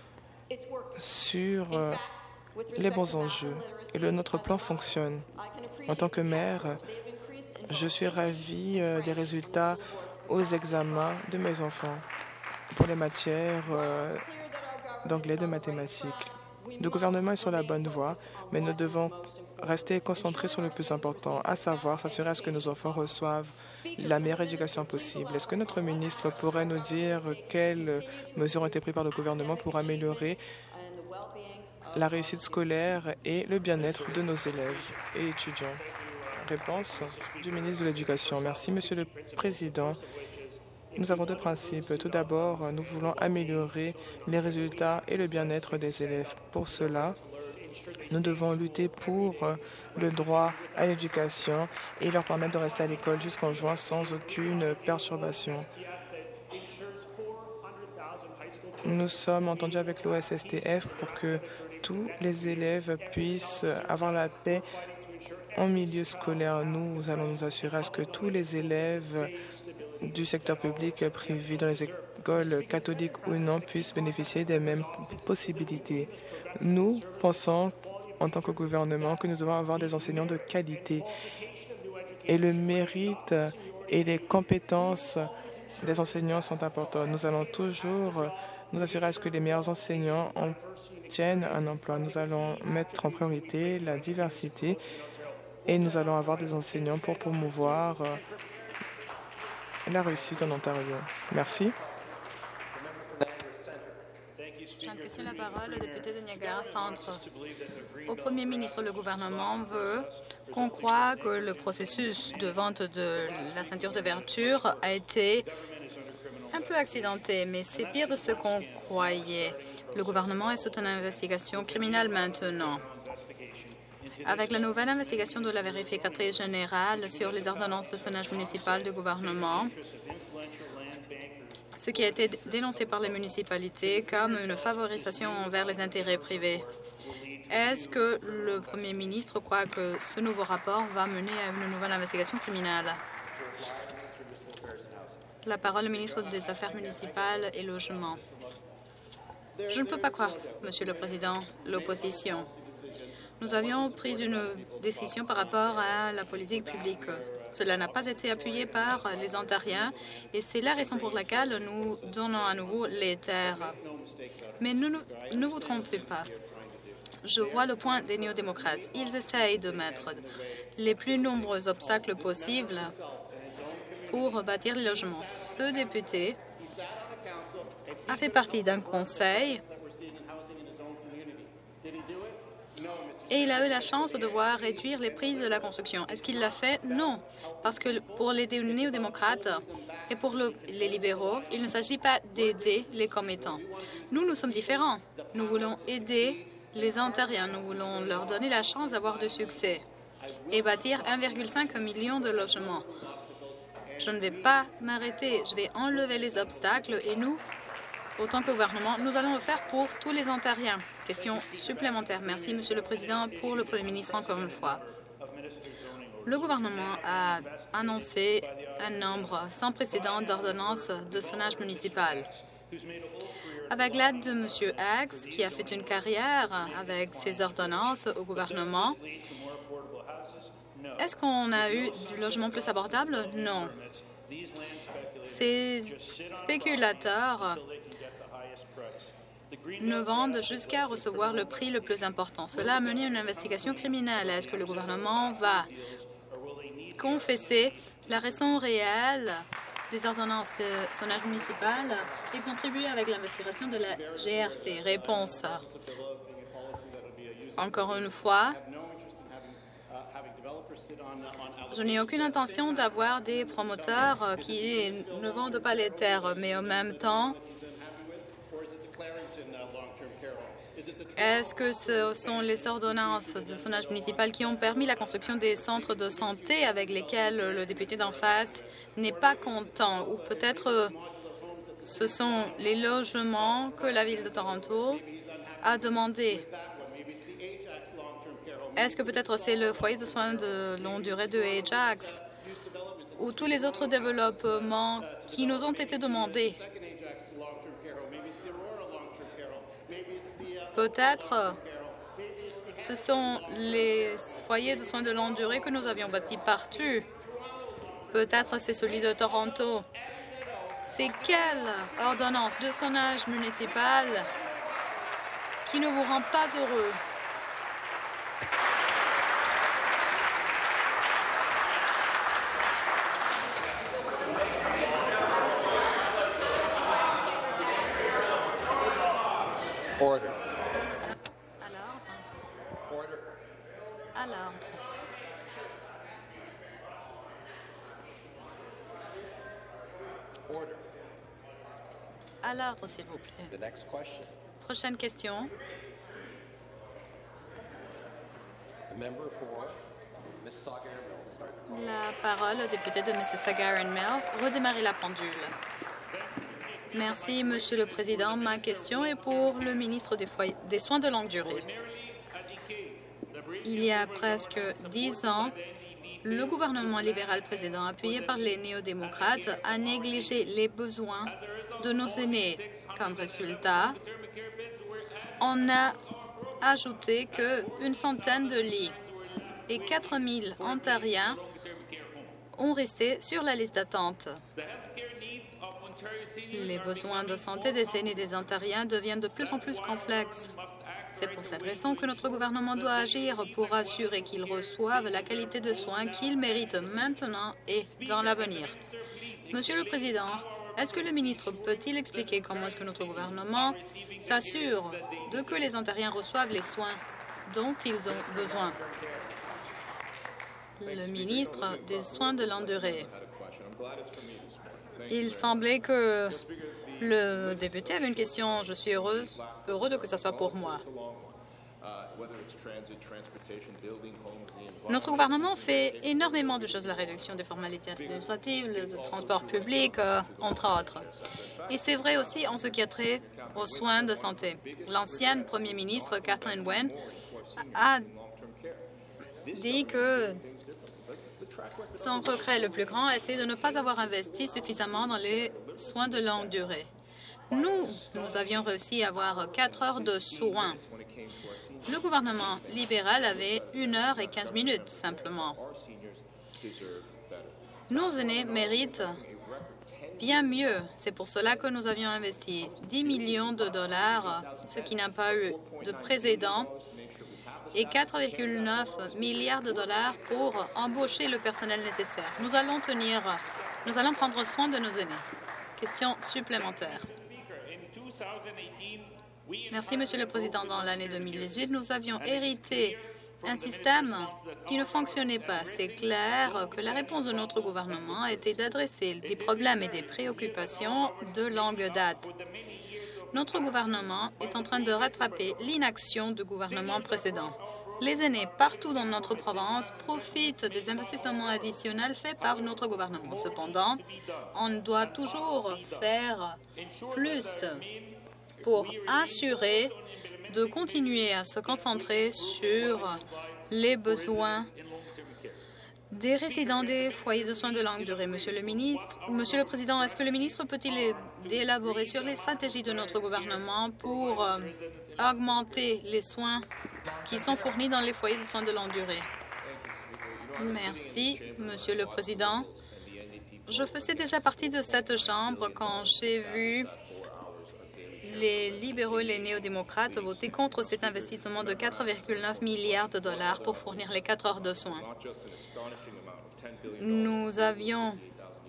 sur les bons enjeux et que notre plan fonctionne. En tant que maire, Je suis ravi euh, des résultats aux examens de mes enfants pour les matières euh, d'anglais et de mathématiques. Le gouvernement est sur la bonne voie, mais nous devons rester concentrés sur le plus important, à savoir s'assurer à ce que nos enfants reçoivent la meilleure éducation possible. Est-ce que notre ministre pourrait nous dire quelles mesures ont été prises par le gouvernement pour améliorer la réussite scolaire et le bien-être de nos élèves et étudiants? Réponse du ministre de l'Éducation. Merci, Monsieur le Président. Nous avons deux principes. Tout d'abord, nous voulons améliorer les résultats et le bien-être des élèves. Pour cela, nous devons lutter pour le droit à l'éducation et leur permettre de rester à l'école jusqu'en juin sans aucune perturbation. Nous sommes entendus avec l'O S S T F pour que tous les élèves puissent avoir la paix en milieu scolaire. Nous allons nous assurer à ce que tous les élèves du secteur public, privé, dans les écoles catholiques ou non, puissent bénéficier des mêmes possibilités. Nous pensons, en tant que gouvernement, que nous devons avoir des enseignants de qualité. Et le mérite et les compétences des enseignants sont importants. Nous allons toujours nous assurer à ce que les meilleurs enseignants obtiennent un emploi. Nous allons mettre en priorité la diversité et nous allons avoir des enseignants pour promouvoir la réussite en Ontario. Merci. J'apprécie la parole au député de Niagara Centre. Au Premier ministre, le gouvernement veut qu'on croie que le processus de vente de la ceinture de verture a été un peu accidenté, mais c'est pire de ce qu'on croyait. Le gouvernement est sous une investigation criminelle maintenant. Avec la nouvelle investigation de la vérificatrice générale sur les ordonnances de sonnage municipal du gouvernement, ce qui a été dénoncé par les municipalités comme une favorisation envers les intérêts privés. Est-ce que le Premier ministre croit que ce nouveau rapport va mener à une nouvelle investigation criminelle? La parole au ministre des Affaires municipales et logement. Je ne peux pas croire, Monsieur le Président, l'opposition. Nous avions pris une décision par rapport à la politique publique. Cela n'a pas été appuyé par les Ontariens et c'est la raison pour laquelle nous donnons à nouveau les terres. Mais ne, ne, ne vous trompez pas. Je vois le point des néo-démocrates. Ils essayent de mettre les plus nombreux obstacles possibles pour bâtir les logements. Ce député a fait partie d'un conseil et il a eu la chance de voir réduire les prix de la construction. Est-ce qu'il l'a fait? Non. Parce que pour les néo-démocrates et pour le, les libéraux, il ne s'agit pas d'aider les commettants. Nous, nous sommes différents. Nous voulons aider les Ontariens. Nous voulons leur donner la chance d'avoir du succès et bâtir un virgule cinq million de logements. Je ne vais pas m'arrêter. Je vais enlever les obstacles et nous, autant que gouvernement, nous allons le faire pour tous les Ontariens. Question supplémentaire. Merci, Monsieur le Président, pour le Premier ministre encore une fois. Le gouvernement a annoncé un nombre sans précédent d'ordonnances de sonnage municipal. Avec l'aide de M. Axe, qui a fait une carrière avec ses ordonnances au gouvernement, est-ce qu'on a eu du logement plus abordable? Non. Ces spéculateurs ne vendent jusqu'à recevoir le prix le plus important. Cela a mené à une investigation criminelle. Est-ce que le gouvernement va confesser la raison réelle des ordonnances de sonnage municipal et contribuer avec l'investigation de la G R C? Réponse. Encore une fois, je n'ai aucune intention d'avoir des promoteurs qui ne vendent pas les terres, mais en même temps, est-ce que ce sont les ordonnances de sonnage municipal qui ont permis la construction des centres de santé avec lesquels le député d'en face n'est pas content? Ou peut-être ce sont les logements que la Ville de Toronto a demandé? Est-ce que peut-être c'est le foyer de soins de longue durée de Ajax ou tous les autres développements qui nous ont été demandés? Peut-être ce sont les foyers de soins de longue durée que nous avions bâtis partout. Peut-être c'est celui de Toronto. C'est quelle ordonnance de sonnage municipal qui ne vous rend pas heureux? Order. À l'ordre. Order. À l'ordre. Order. À l'ordre, s'il vous plaît. The next question. Prochaine question. The member for Mississauga Mills starts. La parole au député de Mississauga-Mills. Redémarrer la pendule. Merci, Monsieur le Président. Ma question est pour le ministre des, foyers, des Soins de longue durée. Il y a presque dix ans, le gouvernement libéral précédent, appuyé par les néo-démocrates, a négligé les besoins de nos aînés. Comme résultat, on a ajouté qu'une centaine de lits et quatre mille Ontariens ont resté sur la liste d'attente. Les besoins de santé des aînés des Ontariens deviennent de plus en plus complexes. C'est pour cette raison que notre gouvernement doit agir pour assurer qu'ils reçoivent la qualité de soins qu'ils méritent maintenant et dans l'avenir. Monsieur le Président, est-ce que le ministre peut-il expliquer comment est-ce que notre gouvernement s'assure de que les Ontariens reçoivent les soins dont ils ont besoin? Le ministre des Soins de longue durée. Il semblait que le député avait une question. Je suis heureuse, heureux de que ce soit pour moi. Notre gouvernement fait énormément de choses, la réduction des formalités administratives, le transport public, euh, entre autres. Et c'est vrai aussi en ce qui a trait aux soins de santé. L'ancienne première ministre, Kathleen Wynne, a dit que son regret le plus grand était de ne pas avoir investi suffisamment dans les soins de longue durée. Nous, nous avions réussi à avoir quatre heures de soins. Le gouvernement libéral avait une heure et quinze minutes, simplement. Nos aînés méritent bien mieux. C'est pour cela que nous avions investi dix millions de dollars, ce qui n'a pas eu de précédent, et quatre virgule neuf milliards de dollars pour embaucher le personnel nécessaire. Nous allons tenir, nous allons prendre soin de nos aînés. Question supplémentaire. Merci, Monsieur le Président. Dans l'année deux mille dix-huit, nous avions hérité un système qui ne fonctionnait pas. C'est clair que la réponse de notre gouvernement était d'adresser des problèmes et des préoccupations de longue date. Notre gouvernement est en train de rattraper l'inaction du gouvernement précédent. Les aînés partout dans notre province profitent des investissements additionnels faits par notre gouvernement. Cependant, on doit toujours faire plus pour assurer de continuer à se concentrer sur les besoins des résidents des foyers de soins de longue durée. Monsieur le ministre, Monsieur le Président, est-ce que le ministre peut-il élaborer sur les stratégies de notre gouvernement pour euh, augmenter les soins qui sont fournis dans les foyers de soins de longue durée? Merci, Monsieur le Président. Je faisais déjà partie de cette Chambre quand j'ai vu les libéraux et les néo-démocrates voter contre cet investissement de quatre virgule neuf milliards de dollars pour fournir les quatre heures de soins. Nous avions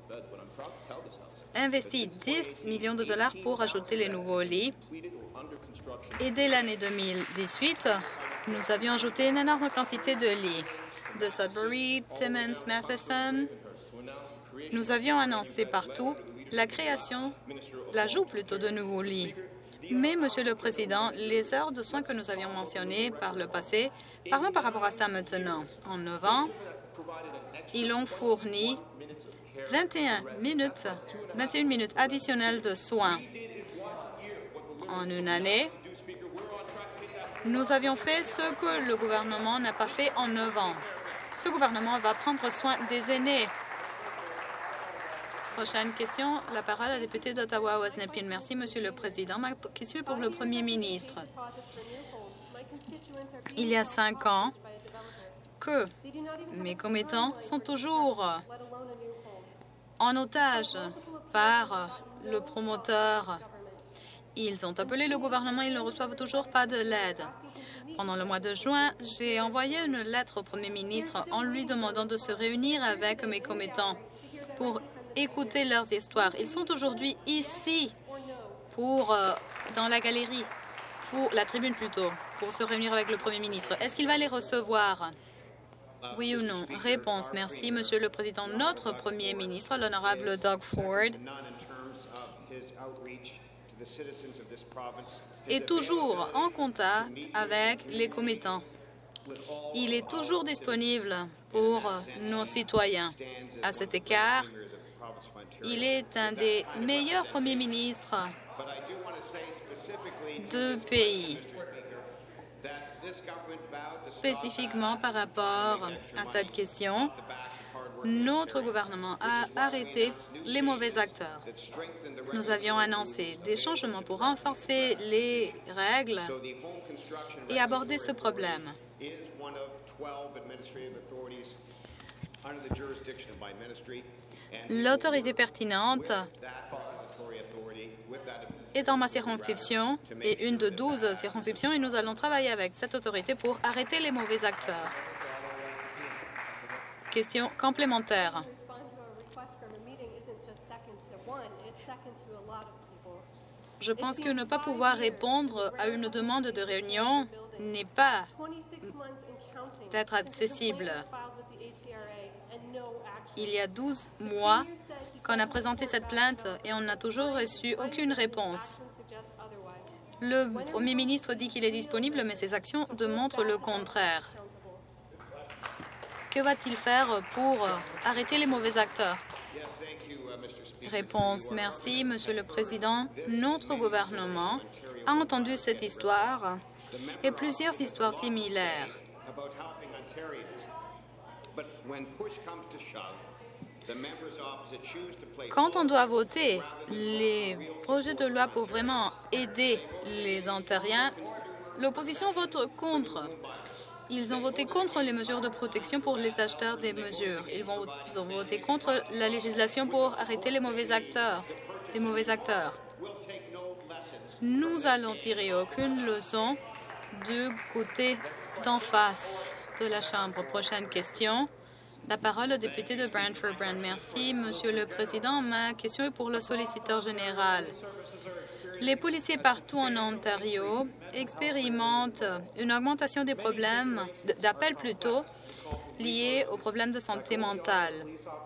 investi dix millions de dollars pour ajouter les nouveaux lits. Et dès l'année deux mille dix-huit, nous avions ajouté une énorme quantité de lits. De Sudbury, Timmins, Matheson, nous avions annoncé partout la création, l'ajout plutôt de nouveaux lits. Mais, Monsieur le Président, les heures de soins que nous avions mentionnées par le passé, parlons par rapport à ça maintenant. En neuf ans, ils ont fourni vingt et une minutes, vingt et une minutes additionnelles de soins. En une année, nous avions fait ce que le gouvernement n'a pas fait en neuf ans. Ce gouvernement va prendre soin des aînés. Prochaine question, la parole à la députée d'Ottawa-Wasnapin. Merci, Monsieur le Président. Ma question est pour le Premier ministre. Il y a cinq ans que mes commettants sont toujours en otage par le promoteur. Ils ont appelé le gouvernement, ils ne reçoivent toujours pas de l'aide. Pendant le mois de juin, j'ai envoyé une lettre au Premier ministre en lui demandant de se réunir avec mes commettants pour écouter leurs histoires. Ils sont aujourd'hui ici, pour, euh, dans la galerie, pour la tribune plutôt, pour se réunir avec le Premier ministre. Est-ce qu'il va les recevoir? Oui ou non? Réponse. Merci, Monsieur le Président. Notre Premier ministre, l'honorable Doug Ford, est toujours en contact avec les commettants. Il est toujours disponible pour nos citoyens. À cet égard, il est un des meilleurs premiers ministres de pays. Spécifiquement par rapport à cette question, notre gouvernement a arrêté les mauvais acteurs. Nous avions annoncé des changements pour renforcer les règles et aborder ce problème. L'autorité pertinente est dans ma circonscription et une de douze circonscriptions et nous allons travailler avec cette autorité pour arrêter les mauvais acteurs. Question complémentaire. Je pense que ne pas pouvoir répondre à une demande de réunion n'est pas d'être accessible. Il y a douze mois qu'on a présenté cette plainte et on n'a toujours reçu aucune réponse. Le Premier ministre dit qu'il est disponible, mais ses actions démontrent le contraire. Que va-t-il faire pour arrêter les mauvais acteurs? Réponse. Merci, Monsieur le Président. Notre gouvernement a entendu cette histoire et plusieurs histoires similaires. Quand on doit voter les projets de loi pour vraiment aider les Ontariens, l'opposition vote contre. Ils ont voté contre les mesures de protection pour les acheteurs des mesures. Ils, vont, ils ont voté contre la législation pour arrêter les mauvais acteurs. Les mauvais acteurs. Nous allons tirer aucune leçon du côté d'en face de la Chambre. Prochaine question. La parole au député de Brantford-Brant. Merci, Monsieur le Président. Ma question est pour le solliciteur général. Les policiers partout en Ontario expérimentent une augmentation des problèmes, d'appels plutôt, liés aux problèmes de santé mentale.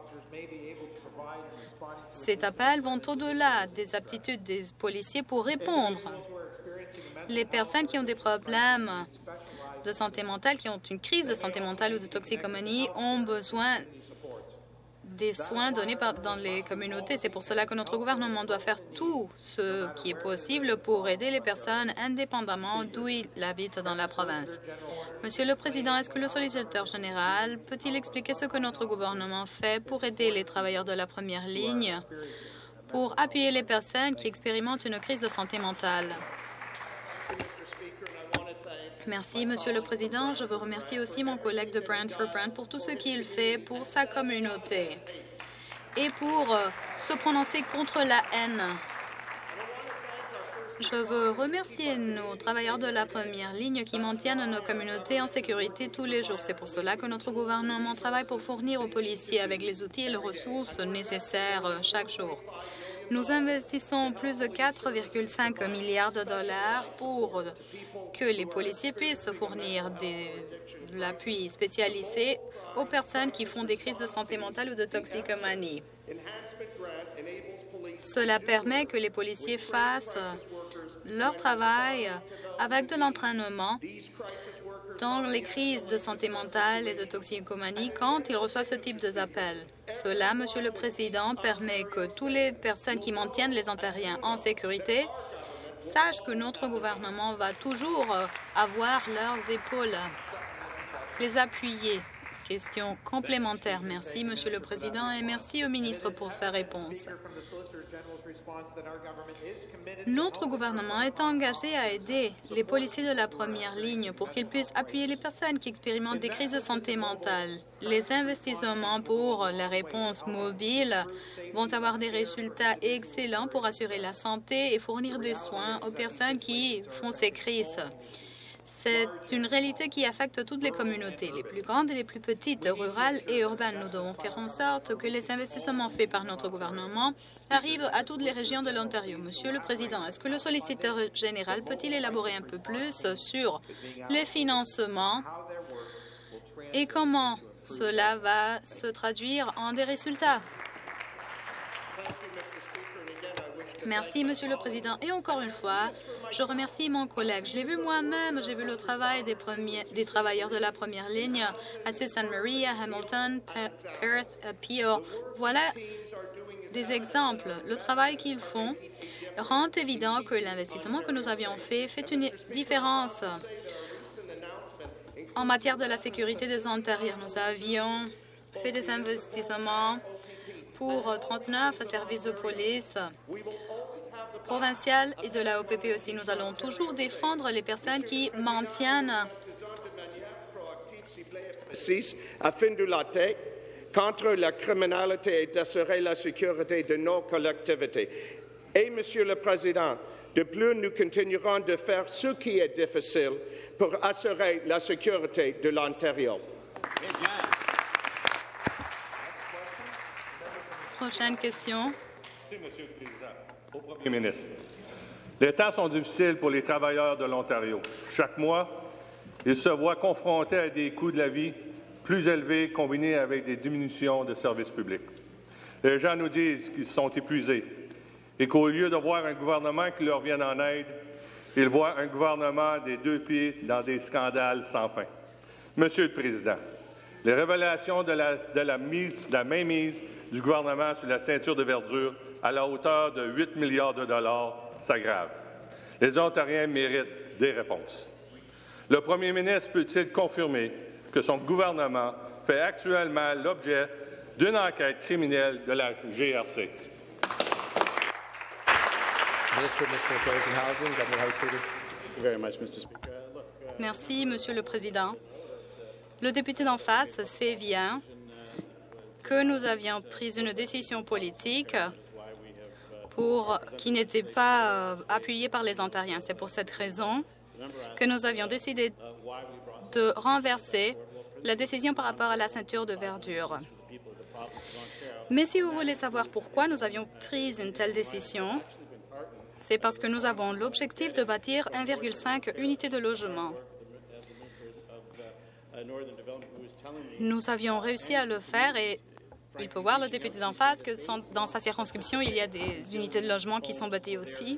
Ces appels vont au-delà des aptitudes des policiers pour répondre. Les personnes qui ont des problèmes de santé mentale, qui ont une crise de santé mentale ou de toxicomanie, ont besoin des soins donnés par, dans les communautés. C'est pour cela que notre gouvernement doit faire tout ce qui est possible pour aider les personnes indépendamment d'où ils habitent dans la province. Monsieur le Président, est-ce que le solliciteur général peut-il expliquer ce que notre gouvernement fait pour aider les travailleurs de la première ligne, pour appuyer les personnes qui expérimentent une crise de santé mentale? Merci, Monsieur le Président. Je veux remercier aussi mon collègue de Brantford-Brant pour tout ce qu'il fait pour sa communauté et pour euh, se prononcer contre la haine. Je veux remercier nos travailleurs de la première ligne qui maintiennent nos communautés en sécurité tous les jours. C'est pour cela que notre gouvernement travaille pour fournir aux policiers avec les outils et les ressources nécessaires euh, chaque jour. Nous investissons plus de quatre virgule cinq milliards de dollars pour que les policiers puissent fournir des, de l'appui spécialisé aux personnes qui font des crises de santé mentale ou de toxicomanie. Cela permet que les policiers fassent leur travail avec de l'entraînement dans les crises de santé mentale et de toxicomanie quand ils reçoivent ce type d'appels. Cela, Monsieur le Président, permet que toutes les personnes qui maintiennent les Ontariens en sécurité sachent que notre gouvernement va toujours avoir leurs épaules, les appuyer. Question complémentaire. Merci, Monsieur le Président, et merci au ministre pour sa réponse. Notre gouvernement est engagé à aider les policiers de la première ligne pour qu'ils puissent appuyer les personnes qui expérimentent des crises de santé mentale. Les investissements pour la réponse mobile vont avoir des résultats excellents pour assurer la santé et fournir des soins aux personnes qui font ces crises. C'est une réalité qui affecte toutes les communautés, les plus grandes et les plus petites, rurales et urbaines. Nous devons faire en sorte que les investissements faits par notre gouvernement arrivent à toutes les régions de l'Ontario. Monsieur le Président, est-ce que le solliciteur général peut-il élaborer un peu plus sur les financements et comment cela va se traduire en des résultats? Merci, Monsieur le Président. Et encore une fois, je remercie mon collègue. Je l'ai vu moi-même. J'ai vu le travail des, premiers, des travailleurs de la première ligne à Sault Ste. Marie, à Hamilton, Perth, à Peel. Voilà des exemples. Le travail qu'ils font rend évident que l'investissement que nous avions fait fait une différence. En matière de la sécurité des Ontariens, nous avions fait des investissements pour trente-neuf services de police provincial et de la O P P aussi. Nous allons toujours défendre les personnes qui maintiennent afin de lutter contre la criminalité et d'assurer la sécurité de nos collectivités. Et, Monsieur le Président, de plus, nous continuerons de faire ce qui est difficile pour assurer la sécurité de l'Ontario. Prochaine question. Merci, Monsieur le Président. Au Premier ministre, les temps sont difficiles pour les travailleurs de l'Ontario. Chaque mois, ils se voient confrontés à des coûts de la vie plus élevés combinés avec des diminutions de services publics. Les gens nous disent qu'ils sont épuisés et qu'au lieu de voir un gouvernement qui leur vienne en aide, ils voient un gouvernement des deux pieds dans des scandales sans fin. Monsieur le Président, les révélations de la, de la, mise, de la mainmise du gouvernement sur la ceinture de verdure à la hauteur de huit milliards de dollars s'aggravent. Les Ontariens méritent des réponses. Le Premier ministre peut-il confirmer que son gouvernement fait actuellement l'objet d'une enquête criminelle de la G R C? Merci, Monsieur le Président. Le député d'en face sait bien que nous avions pris une décision politique pour qui n'était pas euh, appuyée par les Ontariens. C'est pour cette raison que nous avions décidé de renverser la décision par rapport à la ceinture de verdure. Mais si vous voulez savoir pourquoi nous avions pris une telle décision, c'est parce que nous avons l'objectif de bâtir un virgule cinq unités de logement. Nous avions réussi à le faire et il peut voir le député d'en face que son, dans sa circonscription, il y a des unités de logement qui sont bâties aussi.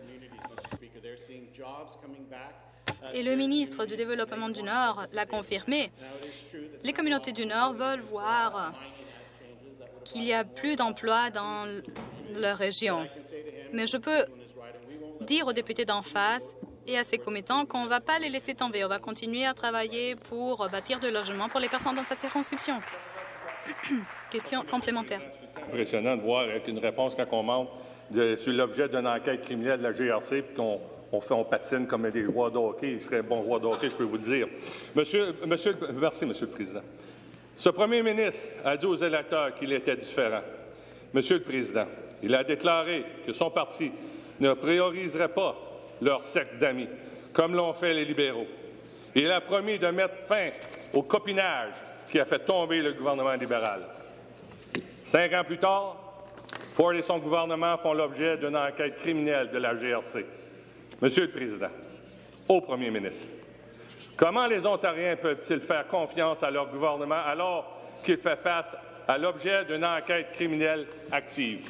Et le ministre du Développement du Nord l'a confirmé. Les communautés du Nord veulent voir qu'il y a plus d'emplois dans leur région. Mais je peux dire aux députés d'en face et à ses commettants qu'on ne va pas les laisser tomber. On va continuer à travailler pour bâtir de logements pour les personnes dans sa circonscription. Question complémentaire. C'est impressionnant de voir avec une réponse quand on monte de, sur l'objet d'une enquête criminelle de la G R C puis qu'on on fait, on patine comme des rois de hockey. Il serait un bon roi de hockey, je peux vous le dire. Monsieur, monsieur, merci, Monsieur le Président. Ce premier ministre a dit aux électeurs qu'il était différent. Monsieur le Président, il a déclaré que son parti ne prioriserait pas leur cercle d'amis, comme l'ont fait les libéraux. Il a promis de mettre fin au copinage qui a fait tomber le gouvernement libéral. Cinq ans plus tard, Ford et son gouvernement font l'objet d'une enquête criminelle de la G R C. Monsieur le Président, au Premier ministre, comment les Ontariens peuvent-ils faire confiance à leur gouvernement alors qu'il fait face à l'objet d'une enquête criminelle active?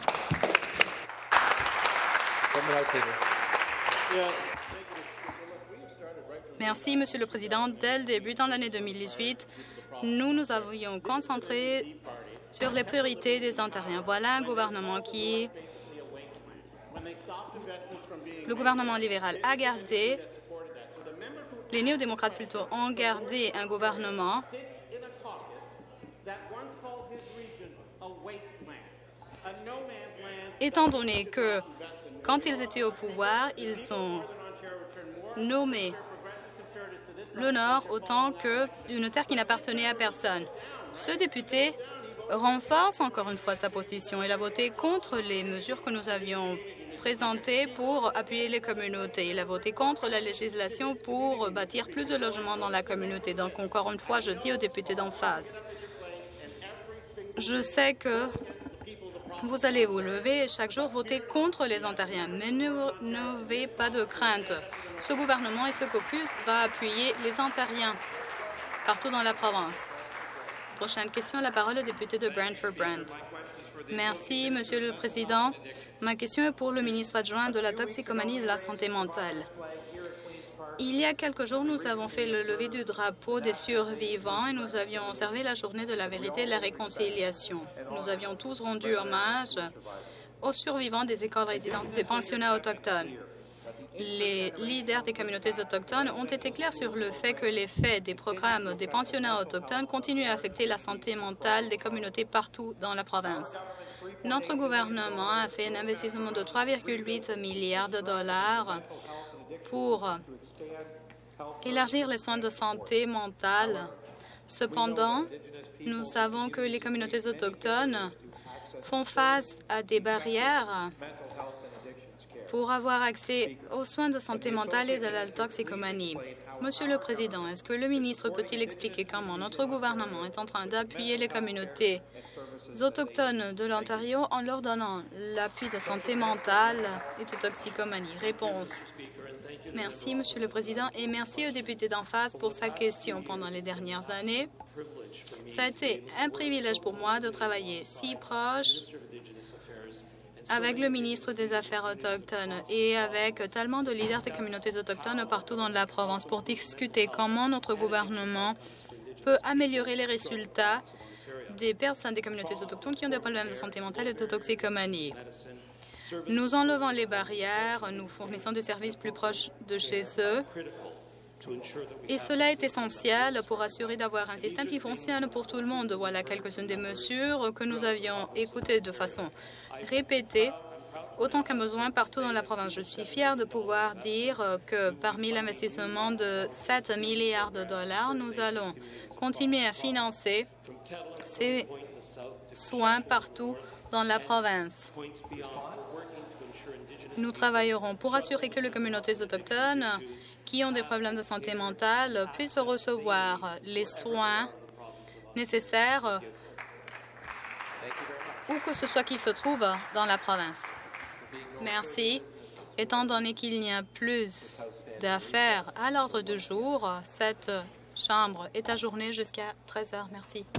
Merci, Monsieur le Président. Dès le début, dans l'année deux mille dix-huit, nous nous avions concentré sur les priorités des Ontariens. Voilà un gouvernement qui... Le gouvernement libéral a gardé, les néo-démocrates plutôt, ont gardé un gouvernement Étant donné que, quand ils étaient au pouvoir, ils ont nommé le Nord autant qu'une terre qui n'appartenait à personne. Ce député renforce encore une fois sa position. Il a voté contre les mesures que nous avions présentées pour appuyer les communautés. Il a voté contre la législation pour bâtir plus de logements dans la communauté. Donc, encore une fois, je dis aux députés d'en face, je sais que vous allez vous lever et chaque jour voter contre les Ontariens, mais n'avez pas de crainte. Ce gouvernement et ce caucus va appuyer les Ontariens partout dans la province. Prochaine question, la parole au député de Brantford-Brant. Merci, Monsieur le Président. Ma question est pour le ministre adjoint de la toxicomanie et de la santé mentale. Il y a quelques jours, nous avons fait le lever du drapeau des survivants et nous avions observé la journée de la vérité et de la réconciliation. Nous avions tous rendu hommage aux survivants des écoles résidentes des pensionnats autochtones. Les leaders des communautés autochtones ont été clairs sur le fait que les faits des programmes des pensionnats autochtones continuent à affecter la santé mentale des communautés partout dans la province. Notre gouvernement a fait un investissement de trois virgule huit milliards de dollars pour élargir les soins de santé mentale. Cependant, nous savons que les communautés autochtones font face à des barrières pour avoir accès aux soins de santé mentale et de la toxicomanie. Monsieur le Président, est-ce que le ministre peut-il expliquer comment notre gouvernement est en train d'appuyer les communautés autochtones de l'Ontario en leur donnant l'appui de santé mentale et de toxicomanie? Réponse. Merci, Monsieur le Président, et merci au député d'en face pour sa question. Pendant les dernières années, ça a été un privilège pour moi de travailler si proche avec le ministre des Affaires autochtones et avec tellement de leaders des communautés autochtones partout dans la province pour discuter comment notre gouvernement peut améliorer les résultats des personnes des communautés autochtones qui ont des problèmes de santé mentale et de toxicomanie. Nous enlevons les barrières, nous fournissons des services plus proches de chez eux. Et cela est essentiel pour assurer d'avoir un système qui fonctionne pour tout le monde. Voilà quelques-unes des mesures que nous avions écoutées de façon répétée, autant qu'un besoin partout dans la province. Je suis fière de pouvoir dire que parmi l'investissement de sept milliards de dollars, nous allons continuer à financer ces soins partout dans la province. Nous travaillerons pour assurer que les communautés autochtones qui ont des problèmes de santé mentale puissent recevoir les soins nécessaires où que ce soit qu'ils se trouvent dans la province. Merci. Étant donné qu'il n'y a plus d'affaires à l'ordre du jour, cette Chambre est ajournée jusqu'à treize heures. Merci.